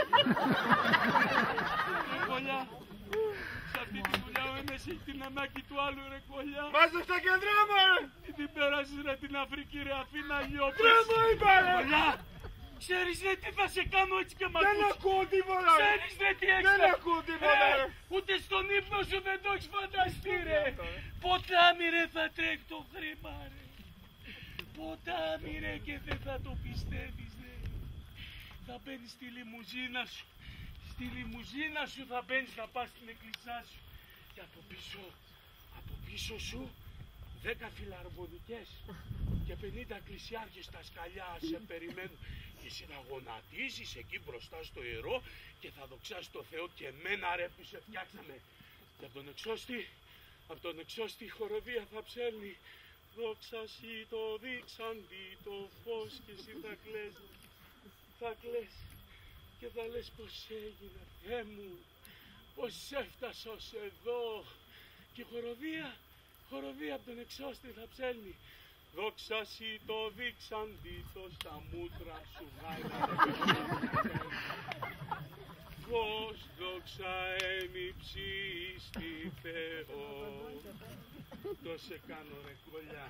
Ρε κολλιά, σε αυτή τη δουλειά ο ένας έχει την ανάγκη του άλλου, ρε κολλιά. Μάζε στα κέντρα μου, ρε! Τι την πέρασεις ρε την Αφρική, ρε αφήνα λιώπες. Ρε μου είπα, ρε! Κολλιά, ξέρεις ρε τι θα σε κάνω έτσι και μ' ακούς. Δεν ακούω τίποτα, ρε! Ξέρεις ρε τι έχεις. Δεν ακούω τίποτα, ρε! Ούτε στον ύπνο σου δεν το έχεις φανταστεί, ρε. Ποτάμι ρε θα τρέχει το χρήμα, ρε. Ποτάμι ρε και δεν θα το πιστεύεις, ρε. Θα μπαίνεις στη λιμουζίνα σου. Στη λιμουζίνα σου θα μπαίνεις να πας στην εκκλησιά σου. Και από πίσω, από πίσω σου δέκα φιλαρμονικές και πενήντα εκκλησιάρχες στα σκαλιά σε περιμένουν. Και εσύ να γονατίσεις εκεί μπροστά στο ιερό και θα δοξάσεις το Θεό και εμένα ρε που σε φτιάξαμε. Και από τον εξώστη, από τον εξώστη η χοροδία θα ψέλνει. Δόξα σοι το δείξαντι το φως και εσύ θα κλαις, θα κλαις και θα λες πως έγινε Θεέ μου, πως έφτασα ως εδώ. Και η χοροδία, χοροδία από τον εξώστη θα ψέλνει. Δόξα σοι το δείξαντι το στα μούτρα σου γάιλα. Φως δόξα εμυψίστη Θεό. Το σε κάνω ρε κολλιά.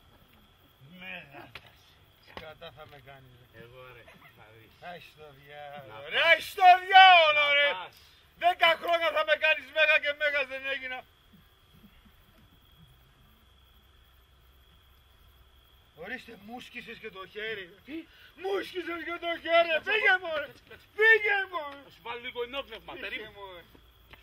Μέγα σκατά θα με κάνεις, ρε. Εγώ ρε, θα δεις. Άι στο διάολο, Να ρε, πας. άι στο διάολο, Να ρε. πας. Δέκα χρόνια θα με κάνεις μέγα και μέγας δεν έγινα. Ορίστε, μου σκίσες και το χέρι. Τι? Μου σκίσες και το χέρι. Φύγε μου, ρε. Φύγε μου. Θα σου βάλω λίγο ενόπνευμα, Φύγε περίμενε. μου, ρε.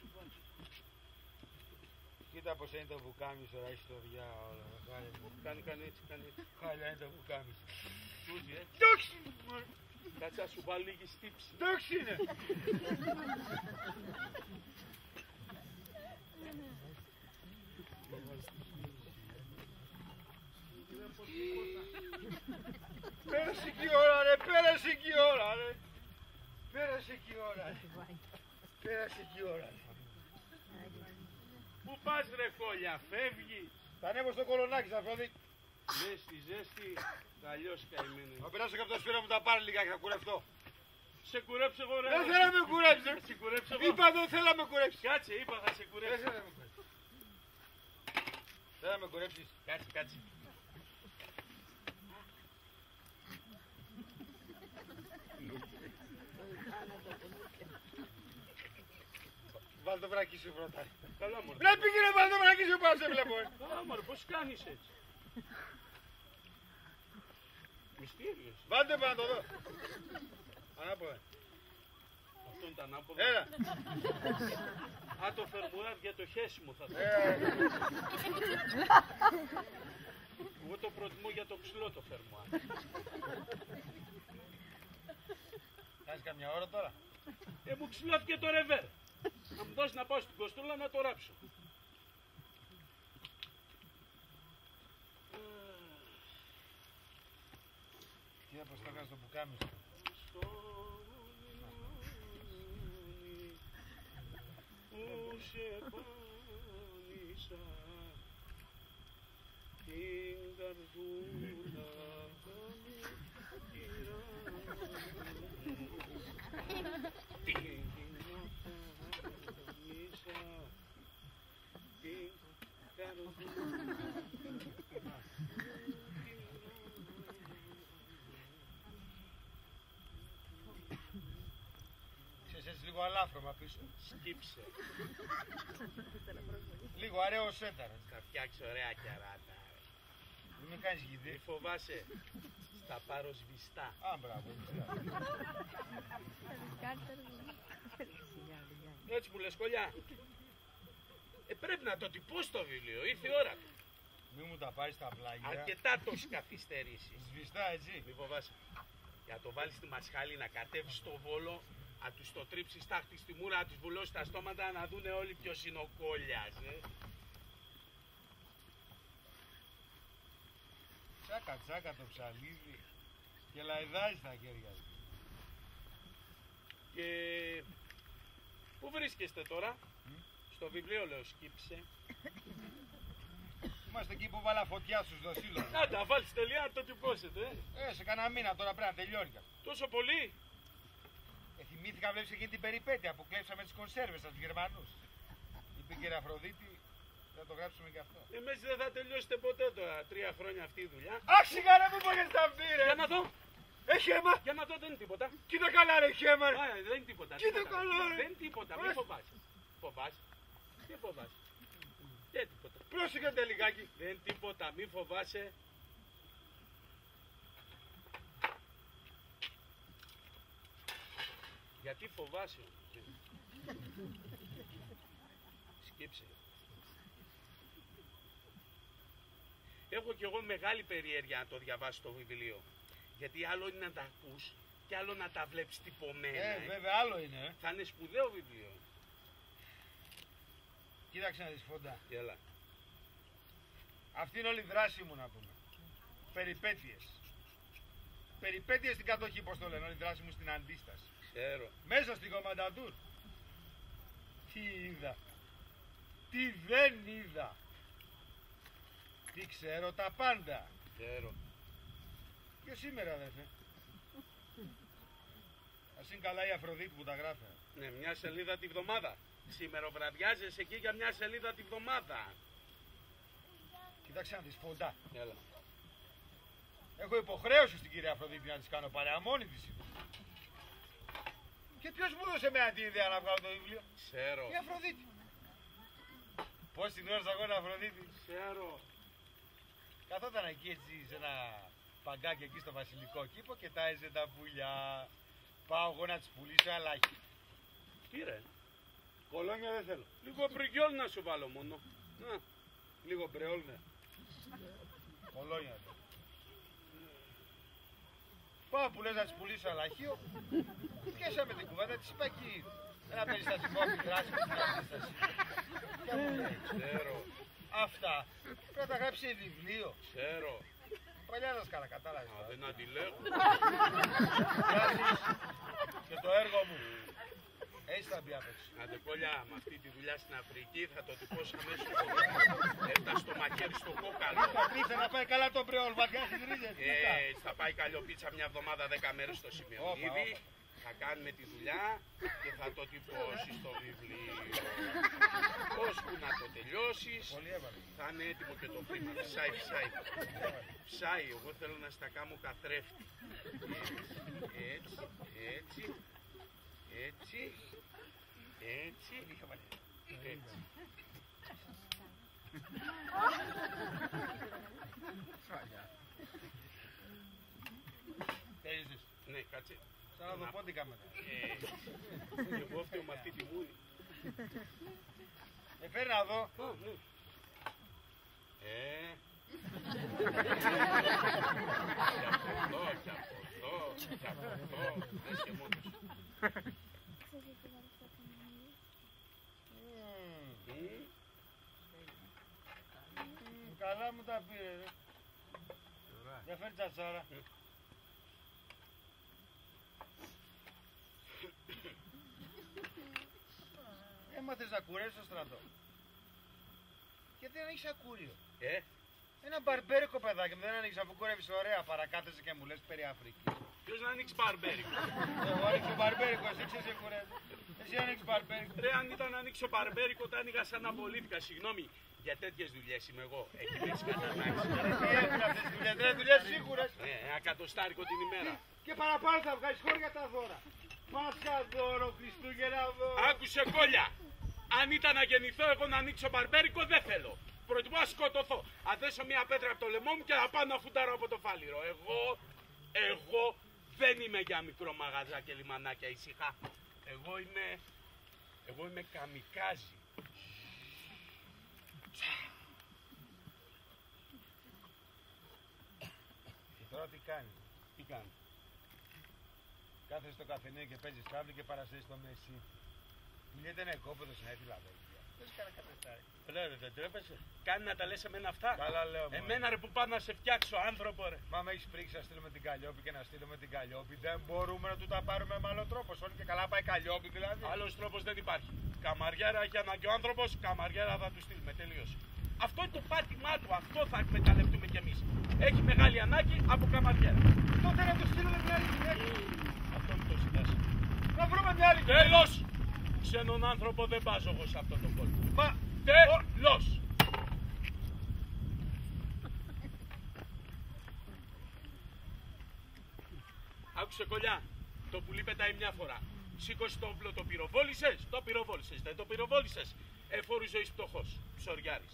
Κοίτα πως είναι το βουκάμισο, ρε, στο διάολο. Χάλια μου. Κάνει, κάνει έτσι, κάνει έτσι. Χάλια είναι το βουκάμισο. Σούζει, ε. Τόξι, μωρέ. Κάτσε να σου βάλω λίγη στύψη. Τόξι είναι. Πέρασε και η ώρα, ρε, πέρασε και η ώρα, ρε. Πέρασε και η ώρα, ρε. Πέρασε και η ώρα, ρε. Πού πας ρε κόλλια, φεύγει. Θα ανέβω στο κολονάκι, θα φροντί. Ζέστη, ζέστη, αλλιώς καημένη. Θα περάσω και από το σπίτι μου τα πάρει λιγάκι, θα κουρευτώ. Σε κουρέψω εγώ ρε. Δεν θέλω να με κουρέψει. Θα σε κουρέψω εγώ. Είπα δεν θέλω να με κουρέψει. Κάτσε, είπα θα σε Δεν κουρέψω. θέλω να με κουρέψει. Θέλω να με κουρέψεις. Κάτσε, κάτσε. Βάλ το βράκι σου πρώτα. Καλά μωρέ. Ρε πήγαινε βάλ το βράκι σου πάνω σε βλέπω. ε. Καλά μωρέ, πώς κάνεις έτσι. Μυστήριος. Βάλτε πάνω το δω. Ανάποδα. Αυτό είναι το ανάποδο. Έλα. Α, το φερμουράτ για το χέσιμο θα το. Έλα. Εγώ το προτιμώ για το ψηλό το φερμουράτ. Κάνεις καμιά ώρα τώρα. Ε, μου ξυλώθηκε το ρεβέρ. Να μου δώσει να πάω στην κοστούλα να το ράψω. Κοίτα πως το έκανες το πουκάμισο. Που σε πάνησα την καρδούλα Ξέρεις έτσι λίγο αλάφρωμα πίσω. Σκύψε. Λίγο αραίο σένταρα. Θα φτιάξει ωραία κεράτα. Μην με κάνεις Μη γηδί. φοβάσαι. Στα πάρω σβηστά. Α, μπράβο. Έτσι μου λες κολλιά. Ε, πρέπει να το τυπώσει το βιβλίο. Ήρθε η ώρα του. Μη μου τα πάρεις στα πλάγια. Αρκετά το έχει καθυστερήσει. Σβηστά έτσι. Μη φοβάσαι. Για να το βάλεις στη μασχάλη, να κατέβεις στο Βόλο, να τους το τρίψεις τάχτη στη μούρα, να τους βουλώσεις τα στόματα, να δούνε όλοι ποιος είναι ο κόλλιας. Ε. Τσάκα τσάκα το ψαλίδι. Και λαϊδάζει στα χέρια του. Και πού βρίσκεστε τώρα? Στο βιβλίο λέω σκύψε. Είμαστε εκεί που βάλα φωτιά στους δοσύλλους. Άντα, βάλεις τελεία, να το τυπώσετε. Ε. Ε, σε κανένα μήνα τώρα πρέπει να τελειώνει. Τόσο πολύ. Ε, θυμήθηκα, βλέπεις εκείνη την περιπέτεια που κλέψαμε τις κονσέρβες από τους Γερμανούς. Είπε η κυρία Αφροδίτη, θα το γράψουμε και αυτό. Εμείς δεν θα τελειώσετε ποτέ τώρα, τρία χρόνια αυτή η δουλειά. Αχ, σιγά ρε, μην πω για αυτή ρε. Για να δω. Έχει αίμα. Για να δω, δεν είναι τίποτα. Κοίτα καλά ρε, έχει αίμα. Α, δεν είναι τίποτα. Κοίτα τίποτα. καλά, ρε. Δεν είναι τίποτα, μην φοβάσαι. Φοβάσαι. Τι φοβάσαι. Δεν τίποτα. Πρόσεχε λιγάκι. Δεν τίποτα, μην φοβάσαι. Γιατί φοβάσαι όμως. Σκύψε. Έχω κι εγώ μεγάλη περιέργεια να το διαβάσω το βιβλίο. Γιατί άλλο είναι να τα ακούς και άλλο να τα βλέπεις τυπωμένα. Ε, ε. βέβαια άλλο είναι. Ε. Θα είναι σπουδαίο βιβλίο. Κοίταξε να δεις Φοντά. Έλα. Αυτή είναι όλη η δράση μου να πούμε. Περιπέτειες. Περιπέτειες στην κατοχή, πώς το λένε, όλη η δράση μου στην αντίσταση. Ξέρω. Μέσα στην Κομμανταντούρ. Τι είδα. Τι δεν είδα. Τι ξέρω τα πάντα. Ξέρω. Και σήμερα αδερφέ. Ας είναι καλά η Αφροδίτη που τα γράφει. Ναι, μια σελίδα τη βδομάδα. Σήμερα βραδιάζεσαι εκεί για μια σελίδα τη βδομάδα. Κοίταξε να δεις Φοντά. Έλα. Έχω υποχρέωση στην κυρία Αφροδίτη να της κάνω παρέα, μόνη της είναι. Και ποιος μου έδωσε εμένα την ιδέα να βγάλω το βιβλίο. Ξέρω. Η Αφροδίτη. Πώς την γνώρισα εγώ την Αφροδίτη. Ξέρω. Καθόταν εκεί έτσι σε ένα παγκάκι εκεί στο βασιλικό κήπο και τάιζε τα πουλιά. Πάω εγώ να τις πουλήσω αλλά Τι ρε. κολόνια δεν θέλω. Λίγο μπριγιόλ να σου βάλω μόνο. Να. Λίγο μπρεόλ, ναι. Κολόνια δεν θέλω. Πάω που λες να τις πουλήσω αλαχείο. Πιάσαμε την κουβέντα, της είπα εκεί ένα περιστατικό από τη δράση μου στην αντίσταση. Και μου λέει, Ξέρω. αυτά πρέπει να τα γράψει σε βιβλίο. Ξέρω. Παλιά δασκάλα, κατάλαβες. Α, δεν αντιλέγω. Γράφεις και το έργο μου. Έτσι θα μπει απ' έξω. Άντε κόλλια, με αυτή τη δουλειά στην Αφρική θα το τυπώσω αμέσως. Έφτασε το μαχαίρι στο κόκαλο. Θα πίτσα να πάει καλά το μπρεόλ, βαθιά στις ρίζες. Ε, θα πάει καλλιοπίτσα μια εβδομάδα δέκα μέρες στο Σημειονίδη. Θα κάνουμε τη δουλειά και θα το τυπώσει στο βιβλίο. Ώσπου να το τελειώσεις, Πολύ έβαλε. θα είναι έτοιμο και το χρήμα. Ψάει, ψάει. Ψάει, εγώ θέλω να στα κάνω καθρέφτη. Έτσι, έτσι, έτσι, έτσι, έτσι, έτσι. Τέλειωσες. Ναι, κάτσε. Σαν να το πω την κάμερα. Ε, εγώ φταίω με αυτή τη μούρη. Ε, φέρει να δω. Α, ναι. Ε. Και από εδώ, και από εδώ, και από εδώ. Δες και μόνος. Μμμ. Καλά μου τα πήρε. ρε. Για φέρει τσατσάρα. Έμαθες να κουρεύεις στο στρατό. Γιατί δεν έχεις ακούριο. Ε, Ένα μπαρμπέρικο παιδάκι μου δεν ανοίξεις αφού κουρεύεις ωραία. Παρακάθεσαι και μου λες περί Αφρικής. ποιος να ανοίξει μπαρμπέρικο. Εγώ ανοίξω μπαρμπέρικο, εσύ ξέρεις σε κουρεύει. Εσύ ανοίξεις μπαρμπέρικο. Ρε, αν ήταν να ανοίξω μπαρμπέρικο, τα άνοιγα σαν να απολύθηκα. Συγγνώμη, για τέτοιες δουλειές είμαι εγώ. Εκεί δεν έχεις κατανάξει. Τι έχουν αυτές τις δουλειές, δεν δουλειές σίγουρες. Ε, ένα κατοστάρικο την ημέρα. Και παραπάνω θα βγάλεις χώρια τα δώρα. Μάσκα δώρο, Χριστούγεννα δώρο. Άκουσε κόλλια. Αν ήταν να γεννηθώ εγώ να ανοίξω μπαρμπέρικο, δεν θέλω. Προτιμώ να σκοτωθώ. Αν δέσω μια πέτρα από το λαιμό μου και να πάω να φουντάρω από το φάληρο. Εγώ, εγώ δεν είμαι για μικρό μαγαζά και λιμανάκια ησυχά. Εγώ είμαι, εγώ είμαι καμικάζι. Και τώρα τι κάνεις. Τι κάνει. Κάθεσαι στο καφενείο και παίζεις κάμπι και παρασύρεις το μέση. Μου λέτε ένα κόπεδο να έρθει λαδέλφια. Δεν κάνα κατεστάρι. Ρε, δεν τρέπεσαι. Κάνει να τα λες εμένα αυτά. Καλά λέω. μωρέ. Εμένα ρε που πάω να σε φτιάξω άνθρωπο ρε. Μα με έχεις πρίξει να στείλουμε την Καλλιόπη και να στείλουμε την Καλλιόπη. Δεν μπορούμε να του τα πάρουμε με άλλο τρόπο. Όλοι και καλά πάει Καλλιόπη δηλαδή. Άλλος τρόπος δεν υπάρχει. Καμαριέρα έχει ανάγκη ο άνθρωπος, καμαριέρα θα του στείλουμε. Τελείωσε. Αυτό είναι το πάτημά του, αυτό θα εκμεταλλευτούμε κι εμείς. Έχει μεγάλη ανάγκη από καμαριέρα. Τότε να το στείλουμε μια άλλη γυναίκα. Αυτό μην το ζητάς. Να βρούμε μια άλλη γυναίκα. Τέλος! Ξένον άνθρωπο δεν βάζω εγώ σε αυτό το κόλπο. Μα, Τέλος! Άκουσε κολλιά, το πουλί πετάει μια φορά. Σήκωσε το όπλο, το πυροβόλησες, το πυροβόλησες, δεν το πυροβόλησες. Εφόρου ζωής πτωχός, ψωριάρης.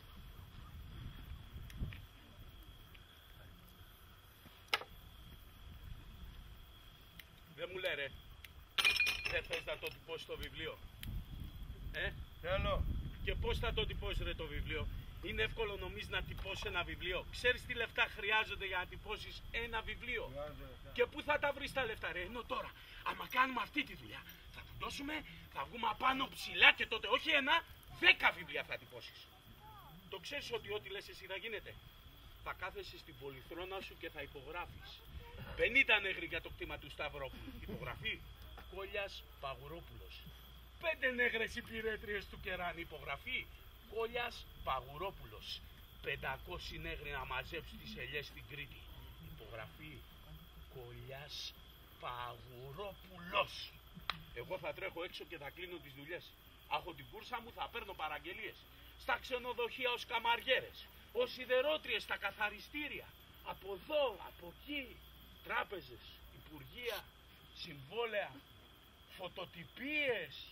Δεν μου λέει ρε, δεν θες να το τυπώσεις το βιβλίο. Ε, θέλω. και πώς θα το τυπώσεις ρε το βιβλίο. Είναι εύκολο νομίζεις να τυπώσεις ένα βιβλίο. Ξέρεις τι λεφτά χρειάζονται για να τυπώσεις ένα βιβλίο. Και πού θα τα βρεις τα λεφτά ρε. Ενώ τώρα, άμα κάνουμε αυτή τη δουλειά, θα του δώσουμε, θα βγούμε απάνω ψηλά και τότε όχι ένα, δέκα βιβλία θα τυπώσεις. Το ξέρεις ότι ό,τι λες εσύ θα γίνεται. Θα κάθεσαι στην πολυθρόνα σου και θα υπογράφεις. πενήντα νέγροι για το κτήμα του Σταυρόπουλου. Υπογραφή Κόλλιας Παγουρόπουλος. Πέντε νέγρες υπηρέτριες του Κεράνη. Υπογραφή Κόλλιας Παγουρόπουλος. πεντακόσιοι νέγροι να μαζέψουν τις ελιές στην Κρήτη. Υπογραφή Κόλλιας Παγουρόπουλος. Εγώ θα τρέχω έξω και θα κλείνω τις δουλειές. Άχω την κούρσα μου, θα παίρνω παραγγελίες. Στα ξενοδοχεία ως καμαριέρες, ως σιδερότριες, στα καθαριστήρια. Από εδώ, από εκεί, τράπεζες, υπουργεία, συμβόλαια, φωτοτυπίες.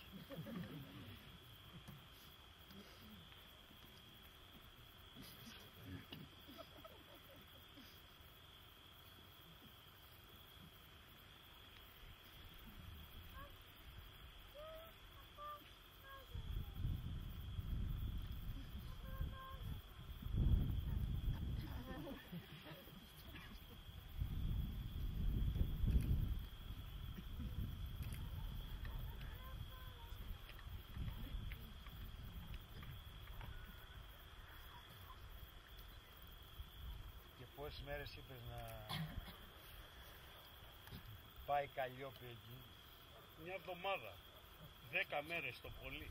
Πόσες μέρες είπες να πάει Καλλιόπη εκεί? Μια εβδομάδα, δέκα μέρες το πολύ.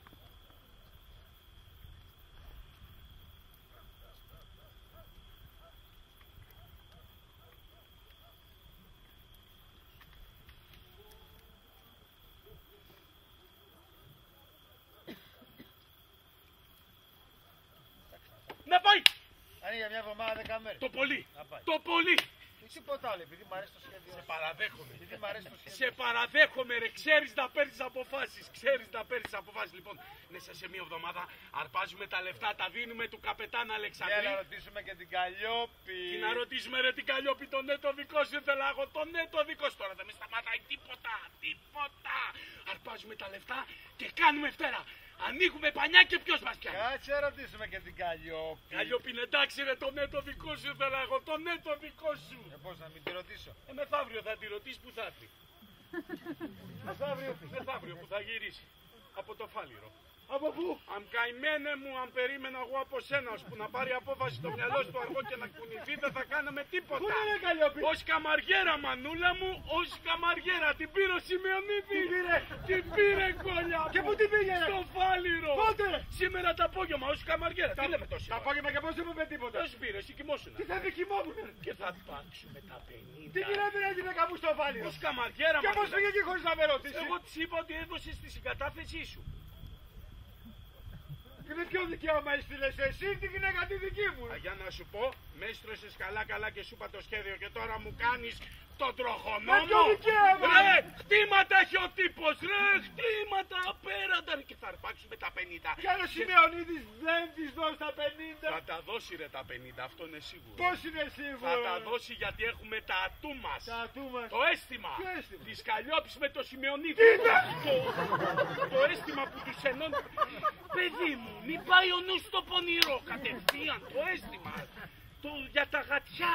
Να πάει! Αν είναι για μια εβδομάδα δέκα μέρες. Το πολύ! Να πάει. Το πολύ! Και τίποτα άλλο, επειδή μου αρέσει το σχέδιο. Σε παραδέχομαι. Επειδή μου αρέσει το σχέδιο. Σε παραδέχομαι ρε, ξέρεις να παίρνεις αποφάσεις, ξέρεις να παίρνεις αποφάσεις. Λοιπόν, μέσα σε μία εβδομάδα αρπάζουμε τα λεφτά, τα δίνουμε του καπετάν Αλεξανδρή. Για να ρωτήσουμε και την Καλλιόπη. Και να ρωτήσουμε ρε την Καλλιόπη, το ναι το δικό σου ήθελα εγώ, το ναι το δικό σου. Τώρα δεν με σταματάει τίποτα, τίποτα. Αρπάζουμε τα λεφτά και κάνουμε φτερά. Ανοίγουμε πανιά και ποιος μας πιάνει. Κάτσε να ρωτήσουμε και την Καλλιόπη. Καλλιόπη είναι εντάξει ρε, το ναι το δικό σου ήθελα εγώ, το ναι το δικό σου. Ε, πώς να μην τη ρωτήσω. Ε, μεθαύριο θα τη ρωτήσεις που θα έρθει. Μεθαύριο. Μεθαύριο που θα γυρίσει. Από το Φάληρο. Από πού? Αν καημένε μου, αν περίμενα εγώ από σένα, ώσπου να πάρει απόφαση στο μυαλό σου αργό και να κουνηθεί, δεν θα κάναμε τίποτα. Πού είναι Καλλιόπη? Ως καμαριέρα, μανούλα μου, ως καμαριέρα. Την πήρε ο Σημειονίδη. Την πήρε. Την πήρε, κόλλια. Και πού την πήγαινε? Στο Φάληρο. Πότε? Σήμερα το απόγευμα, ως καμαριέρα. Τι λέμε τόσο. Το απόγευμα και πώς δεν μου είπε τίποτα. Δεν σου πήρε, εσύ κοιμόσουνα. Τι θα πει κοιμόμουν. Και θα πάξουμε τα πενήντα. Τι γυρεύει η γυναίκα μου στο Φάληρο. Ως καμαριέρα, Και πώς μανούλα. πήγε εκεί χωρίς να με ρωτήσει. Εγώ της είπα ότι έδωσες τη συγκατάθεσή σου. Και με ποιο δικαίωμα έστειλες εσύ τη γυναίκα τη δική μου. Α, για να σου πω, με έστρωσες καλά καλά και σου είπα το σχέδιο και τώρα μου κάνεις τον τροχονόμο. Με ποιο δικαίωμα? Ρε, χτήματα έχει ο τύπος, ρε, χτήματα απέραντα. Ρε, και θα αρπάξουμε τα πενήντα. Κι αν ο Σημειονίδης δεν της δώσει τα πενήντα. Θα τα δώσει ρε τα πενήντα, αυτό είναι σίγουρο. Πώς είναι σίγουρο? Θα τα δώσει γιατί έχουμε τα ατού μας. Τα ατού μας. Το αίσθημα Ποιο αίσθημα? της Καλλιόπης με το Σημειονίδη. Τι είναι? Το, το αίσθημα που τους ενώνει. Παιδί μου, μην πάει ο νους στο πονηρό κατευθείαν. Το αίσθημα. Το, για τα γατιά.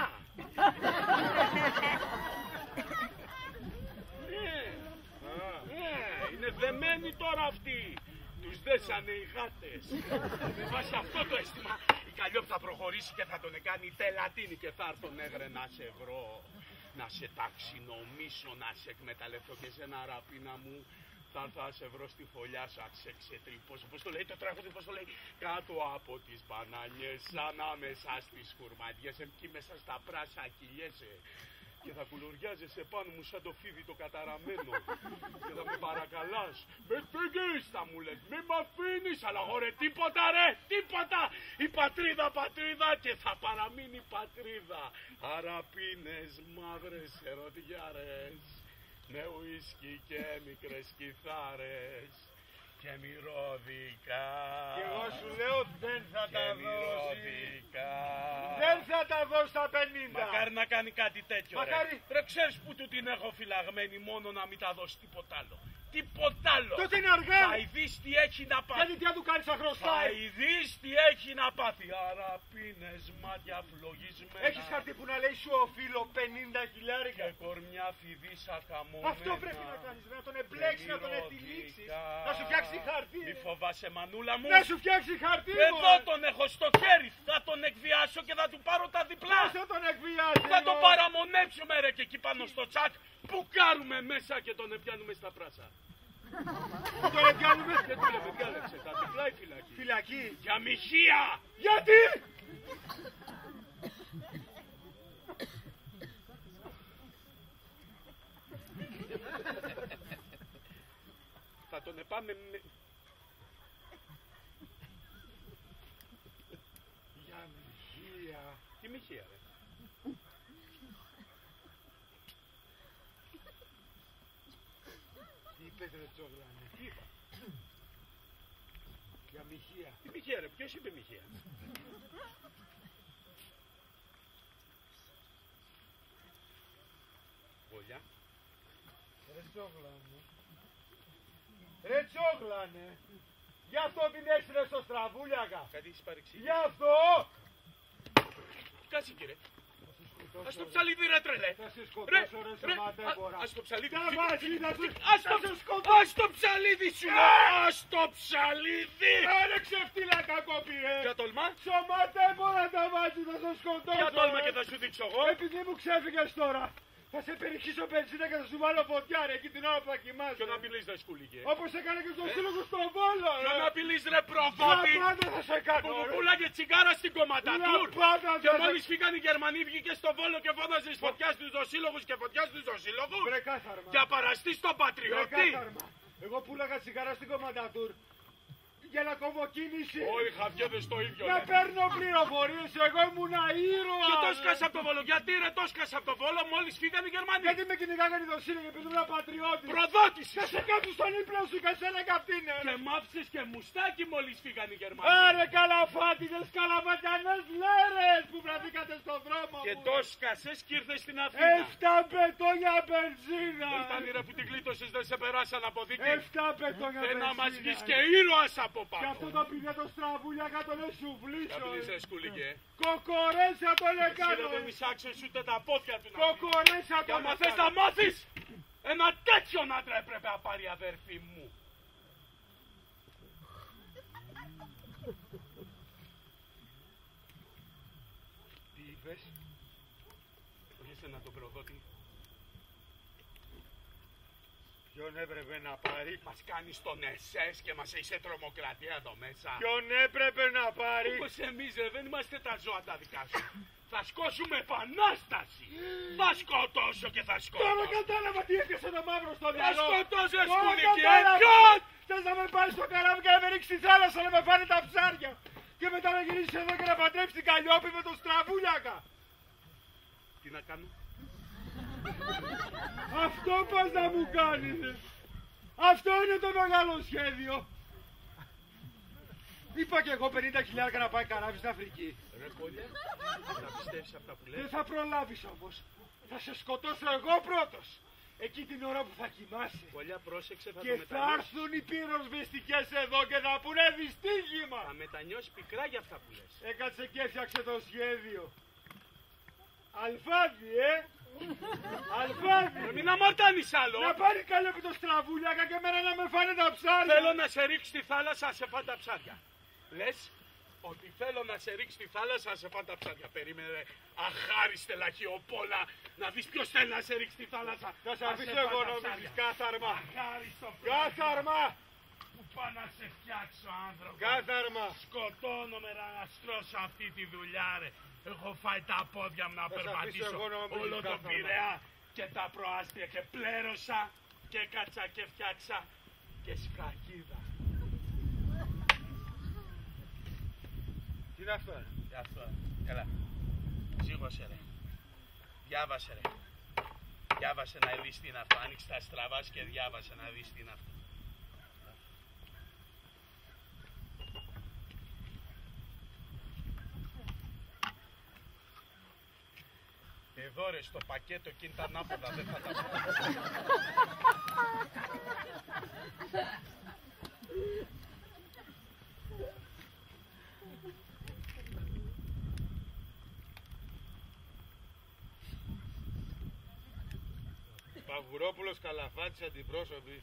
Ναι, ναι, είναι δεμένοι τώρα αυτοί. Τους δέσανε οι γάτες. Με βάση αυτό το αίσθημα η Καλλιόπη θα προχωρήσει και θα τον κάνει τελατίνη και θα έρθω νέγρε να σε βρω, να σε ταξινομήσω, να σε εκμεταλλευτώ και σένα ραπίνα μου. Όταν θα σε βρω στη φωλιά σου, άξε ξετρυπώσω. Πώς το λέει το τραγούδι, πώς το λέει. Κάτω από τις μπανάνιες, ανάμεσα στις χουρμαδιές, εκεί μέσα στα πράσα κυλιέσαι. Και θα κουλουριάζεσαι πάνω μου σαν το φίδι το καταραμένο. Και θα με παρακαλάς. Με φύγεις θα μου λες, μη μ' αφήνεις. Αλλά γόρε τίποτα ρε, τίποτα. Η πατρίδα πατρίδα και θα παραμείνει πατρίδα. Αραπίνες μαύρες ερωτιάρες. Με ουίσκι και μικρές κιθάρες. Και μυρώδικα. Και εγώ σου λέω δεν θα και τα δώσει. μυρώδικα. Δεν θα τα δώσει στα πενήντα. Μακάρι να κάνει κάτι τέτοιο. Μακάρι. Ρε, ρε ξέρεις που του την έχω φυλαγμένη μόνο να μην τα δώσει τίποτα άλλο. Τίποτα άλλο. Τότε είναι αργά. Θα ειδείς τι έχει να πάθει. Γιατί τι θα του κάνεις θα Θα χρωστάει. ειδείς τι έχει να πάθει. Αραπίνες μάτια φλογισμένα. Έχεις χαρτί που να λέει σου οφείλω πενήντα χιλιάρικα. Και κορμιά φιδίσα χαμωμένα. Αυτό πρέπει να κάνεις, να τον εμπλέξεις, να τον ετυλίξεις. Να σου φτιάξει χαρτί. Μη φοβάσαι μανούλα μου. Να σου φτιάξει χαρτί. Εδώ μωρέ. τον έχω στο χέρι. Θα τον εκβιάσω και θα του πάρω τα διπλά. Πώς θα τον εκβιάσεις. Θα τον παραμονέψουμε ρε και εκεί πάνω στο τσακ που κάνουμε μέσα και τον επιάνουμε στα πράσα. Που τον επιάνουμε. Και του λέμε διάλεξε τα διπλά ή φυλακή. Φυλακή. Για μοιχεία. Γιατί. Θα τον επάμε με... Για μοιχεία. Τι μοιχεία ρε. Τι είπες ρε Τσόγλανε. Τι είπα. Για μοιχεία. Τι μοιχεία ρε. Ποιος είπε μοιχεία. Βολιά. Ρε Τσόγλανε. Ρε Τσόγλανε. Γι' αυτό την έστειλες στο Στραβούλιακα. Κάτι έχεις παρεξηγήσει. Γι' αυτό. Κάτσε κύριε. Ας το ψαλίδι ρε τρελέ. Θα σε σκοτώσω ρε σωματέμπορα. Ας το ψαλίδι. Τα βάζει να σου. Ας Θα σε το σκοτώσω. Ας το ψαλίδι σου. Ας το ψαλίδι. Ρε ξεφτύλα κακόπιε. Για τολμά. Σωματέμπορα τα βάζει θα σε σκοτώσω. Για τόλμα ρε. και θα σου δείξω εγώ. Επειδή μου ξέφυγες τώρα. Θα σε περιχύσω μπενζίνα και θα σου βάλω φωτιά ρε εκεί την ώρα που θα κοιμάσαι. Ποιον απειλείς ρε σκούλικε. Όπως έκανε και στον σύλλογο στον Βόλο ρε. Ποιον απειλείς ρε Τα προδότη. πάντα θα σε κάνω Που μου ρε. πουλάγε τσιγάρα στην κομματατούρ. Τα πάντα Και θα σε... μόλις φύγαν οι Γερμανοί βγήκε στο Βόλο και φώναζες φωτιά στους δοσύλλογους και φωτιά στους δοσύλλογους. Βρε κάθαρμα. Για παραστεί στον Βρε πατριώτη. κάθαρμα. Εγώ πουλάγα τσιγάρα στην κομματατούρ. Για να κοβοκίνηση. Όλοι χαβιέδες το ίδιο. Να ρε. παίρνω πληροφορίες. Εγώ ήμουν ήρωα. Και το σκάσα από το Βόλο. Γιατί ρε το σκάσα από το Βόλο μόλις φύγαν οι Γερμανοί. Γιατί με κυνηγάγανε οι δοσύλλογοι επειδή ήμουν πατριώτης. Προδότης. Και σε κάψουν στον ύπνο σου και σένα καυτίνε. Και μ' άφησες και μουστάκι μόλις φύγαν οι Γερμανοί. Άρε καλαφάτιδες, καλαβατιανές λέρες που βρεθήκατε στον δρόμο Και μου. το σκασες και ήρθες στην Αθήνα. Εφτά πετόνια μπενζίνα. Δεν ήταν ρε που την κλείτωσες, δεν σε περάσαν από δίκη. Εφτά πετόνια Δεν να μας μπενζίνα. βγεις και ήρωας από Και πάνω. αυτό το πηγαίνει το στραβούλια κάτω να σου βλύσω. Καπνίζε σκούλικε. Κοκορέσα τον Εσύ έκανα. δεν μισάξες ούτε τα πόδια του να πει. Κοκορέσα Και τον άμα θες να μάθεις, ένα τέτοιον άντρα έπρεπε να πάρει η αδερφή μου. Τι είπες. Όχι εσένα τον προδότη. Ποιον έπρεπε να πάρει. Μας κάνεις τον ες ες και μας είσαι τρομοκρατία εδώ μέσα. Ποιον έπρεπε να πάρει. Όπως εμείς ρε, δεν είμαστε τα ζώα τα δικά σου. Θα σκόσουμε επανάσταση. Θα σκοτώσω και θα Τώρα σκοτώσω. κατάλαβα τι έπιασε το μαύρο στο Θα μυαλό. σκοτώσω Τώρα σκουλική. κατάλαβα. Ποιον! Θες να με πάρεις στο καράβι και να με ρίξεις στη θάλασσα να με φάνε τα ψάρια. Και μετά να γυρίσεις εδώ και να παντρέψεις την Καλλιόπη με τον Στραβούλιακα. Τι να κάνω. Αυτό πας να μου κάνεις. Αυτό είναι το μεγάλο σχέδιο. Είπα και εγώ πενήντα χιλιάρικα να πάει καράβι στην Αφρική. Ρε Πόλια, θα πιστεύεις αυτά που Δεν λες. θα προλάβεις όμως. Θα σε σκοτώσω εγώ πρώτος. Εκεί την ώρα που θα κοιμάσαι. Πόλια, πρόσεξε, θα Και το θα μετανιώσει. έρθουν οι πυροσβεστικές εδώ και θα πούνε δυστύχημα. Θα μετανιώσει πικρά για αυτά που λες. Έκατσε και έφτιαξε το σχέδιο. Αλφάδι, ε! Αλφάδι! Μην αμαρτάνεις άλλο. Να πάρει Καλλιόπη το Στραβούλιακα και εμένα να με φάνε τα ψάρια. Θέλω να σε ρίξει στη θάλασσα, σε φάνε τα ψάρια. Λες, Ότι θέλω να σε ρίξει στη θάλασσα, να σε φάνε τα ψάρια. Περίμενε, αχάριστε λαχιοπόλα, να δεις ποιος θέλει να σε ρίξει στη θάλασσα. Θα σε αφήσω εγώ νομίζεις, κάθαρμα. Αχάριστο Κάθαρμα. που πάω να σε φτιάξω άνθρωπο. Κάθαρμα. Σκοτώνομαι να στρώσω αυτή τη δουλειά ρε. Έχω φάει τα πόδια μου να Θα σε περπατήσω αφήσω εγώ να μην όλο πεις τον κάθαρμα. Πειραιά και τα προάστια και πλέρωσα και κάτσα και φτιάξα και σφραγίδα. Τι είναι αυτό, ρε. Γι' αυτό, έλα, σίγωσε ρε. Διάβασε ρε. Διάβασε να δεις τι είναι αυτό. Άνοιξε τα στραβάς και διάβασε να δεις τι είναι αυτό. Εδώ ρε στο πακέτο εκείνη τα ανάποδα δεν θα τα πω. Παγουρόπουλος Καλαφάτης αντιπρόσωποι.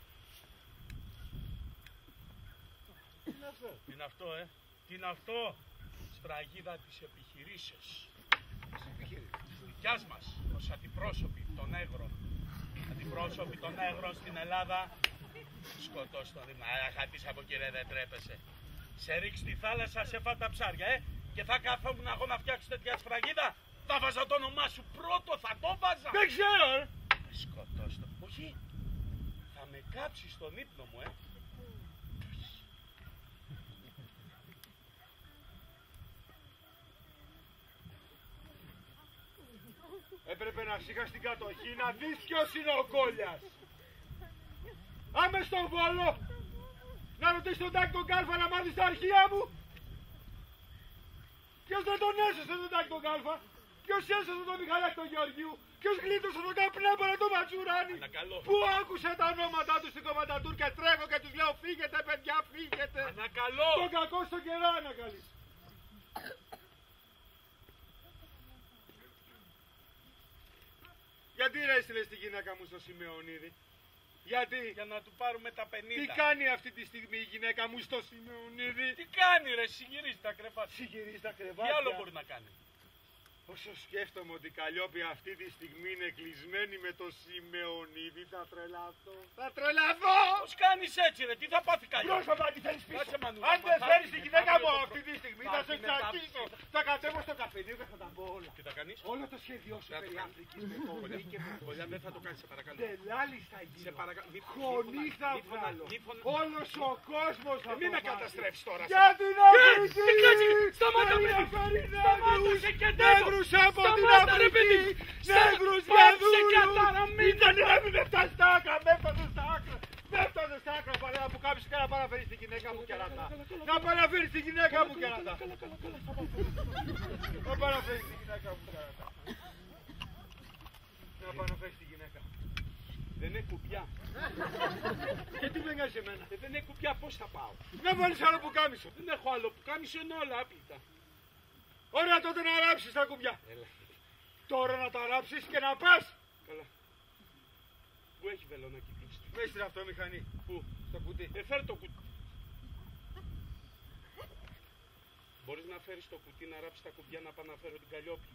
Τι είναι αυτό, τι είναι αυτό, ε, τι είναι αυτό, σφραγίδα της επιχειρήσεως. Της επιχειρήσεως. Δικιάς μας, ως αντιπρόσωποι των Έγρων. Αντιπρόσωποι των Έγρων στην Ελλάδα. Σκοτώσ' τον Δημαρά, χατής από κύριε δεν τρέπεσαι. Σε ρίξει στη θάλασσα, σε φά τα ψάρια, ε, και θα καθόμουν εγώ να φτιάξω τέτοια σφραγίδα. Θα βάζα το όνομά σου πρώτο, θα το βάζα. Δεν ξέρω, ρε. Σκοτώσ' τον. Όχι, θα με κάψεις στον ύπνο μου, ε. Έπρεπε να είχα στην κατοχή να δεις ποιος είναι ο Κόλιας. Άμε στον Βόλο. Να ρωτήσεις τον Τάκη τον Κάλφα να μάθεις τα αρχεία μου. Ποιος δεν τον έσωσε τον Τάκη τον Κάλφα. Ποιος έσωσε τον Μιχαλάκη τον Γεωργίου. Ποιος γλίτωσε τον Καπνέμπορα τον Ματσουράνη. Ανακαλώ. Πού άκουσε τα ονόματά του στην κομματατούρ και τρέχω και τους λέω φύγετε παιδιά φύγετε. Ανακαλώ. Τον κακό στον καιρό ανακαλείς. Γιατί ρε έστειλες τη γυναίκα μου στο Σιμεωνίδη. Γιατί. Για να του πάρουμε τα πενήντα. Τι κάνει αυτή τη στιγμή η γυναίκα μου στο Σιμεωνίδη. Τι κάνει ρε, συγυρίζει τα κρεβάτια. Συγυρίζει τα Τι κρεβάτια. άλλο μπορεί να κάνει. Όσο σκέφτομαι ότι η Καλλιόπη αυτή τη στιγμή είναι κλεισμένη με το Σιμεωνίδη, θα τρελαθώ. Θα τρελαθώ! Πώς κάνεις έτσι ρε, τι θα πάθει Καλλιόπη. Πρόσωπα, τι θέλεις πίσω. Κάτσε, Μανούλα, Αν μα δεν θα φέρεις έρθει, τη θα γυναίκα έρθει μου το- αυτή τη στιγμή, θα θα σε έρθει μετά. ξακίσω. Θα κατέβω στο καφενείο και θα τα πω όλα. Τι θα κάνεις. Όλο το σχέδιό σου Θα το περί κάνεις. Αφρικής με κολλή και με Κολλιά, δεν θα το κάνεις, σε παρακαλώ. τελάλης θα Σε γίνω. παρακαλώ. Μη- Χωνί μη θα φωνα- μη φωνα- βγάλω. μη φωνα- Όλος ο κόσμος θα Ε, Μην το με μάθει. καταστρέψεις τώρα. Για την Αφρική! τι κάνεις, σταμάτα, παιδί. Αφρική! Σταμάτησε και τέλος. Νέγρους από την Σταμάτα, ρε, παιδί. Αφρική! Νέγρους για Πάψε δούλου! καταραμή. Ήταν έμεινε φτάσει στα άκρα! Με έφτασε στα άκρα! Με έφτασε στα άκρα! Παρέα που κάψεις και να παραφέρεις τη γυναίκα μου και ρατά! Να παραφέρεις τη γυναίκα μου και ρατά! Να παραφέρεις τη γυναίκα μου και ρατά! Να παραφέρεις τη γυναίκα μου! Δεν είναι κουμπιά. Και τι με νοιάζει εμένα! Ε, Δεν είναι κουμπιά, πώς θα πάω. Να βάλεις άλλο που κάμισο! Δεν έχω άλλο που κάνεις, είναι όλα άπλυτα. Ωραία τότε να ράψεις τα κουμπιά! Έλα. Τώρα να τα ράψεις και να πας! Καλά. Πού έχει βελονάκι κλείσει. Μέσα στην αυτομηχανή. Πού. Στο κουτί. Ε, φέρ το κουτί. Μπορείς να φέρεις το κουτί να ράψεις τα κουμπιά να πάω να φέρω την Καλλιόπη.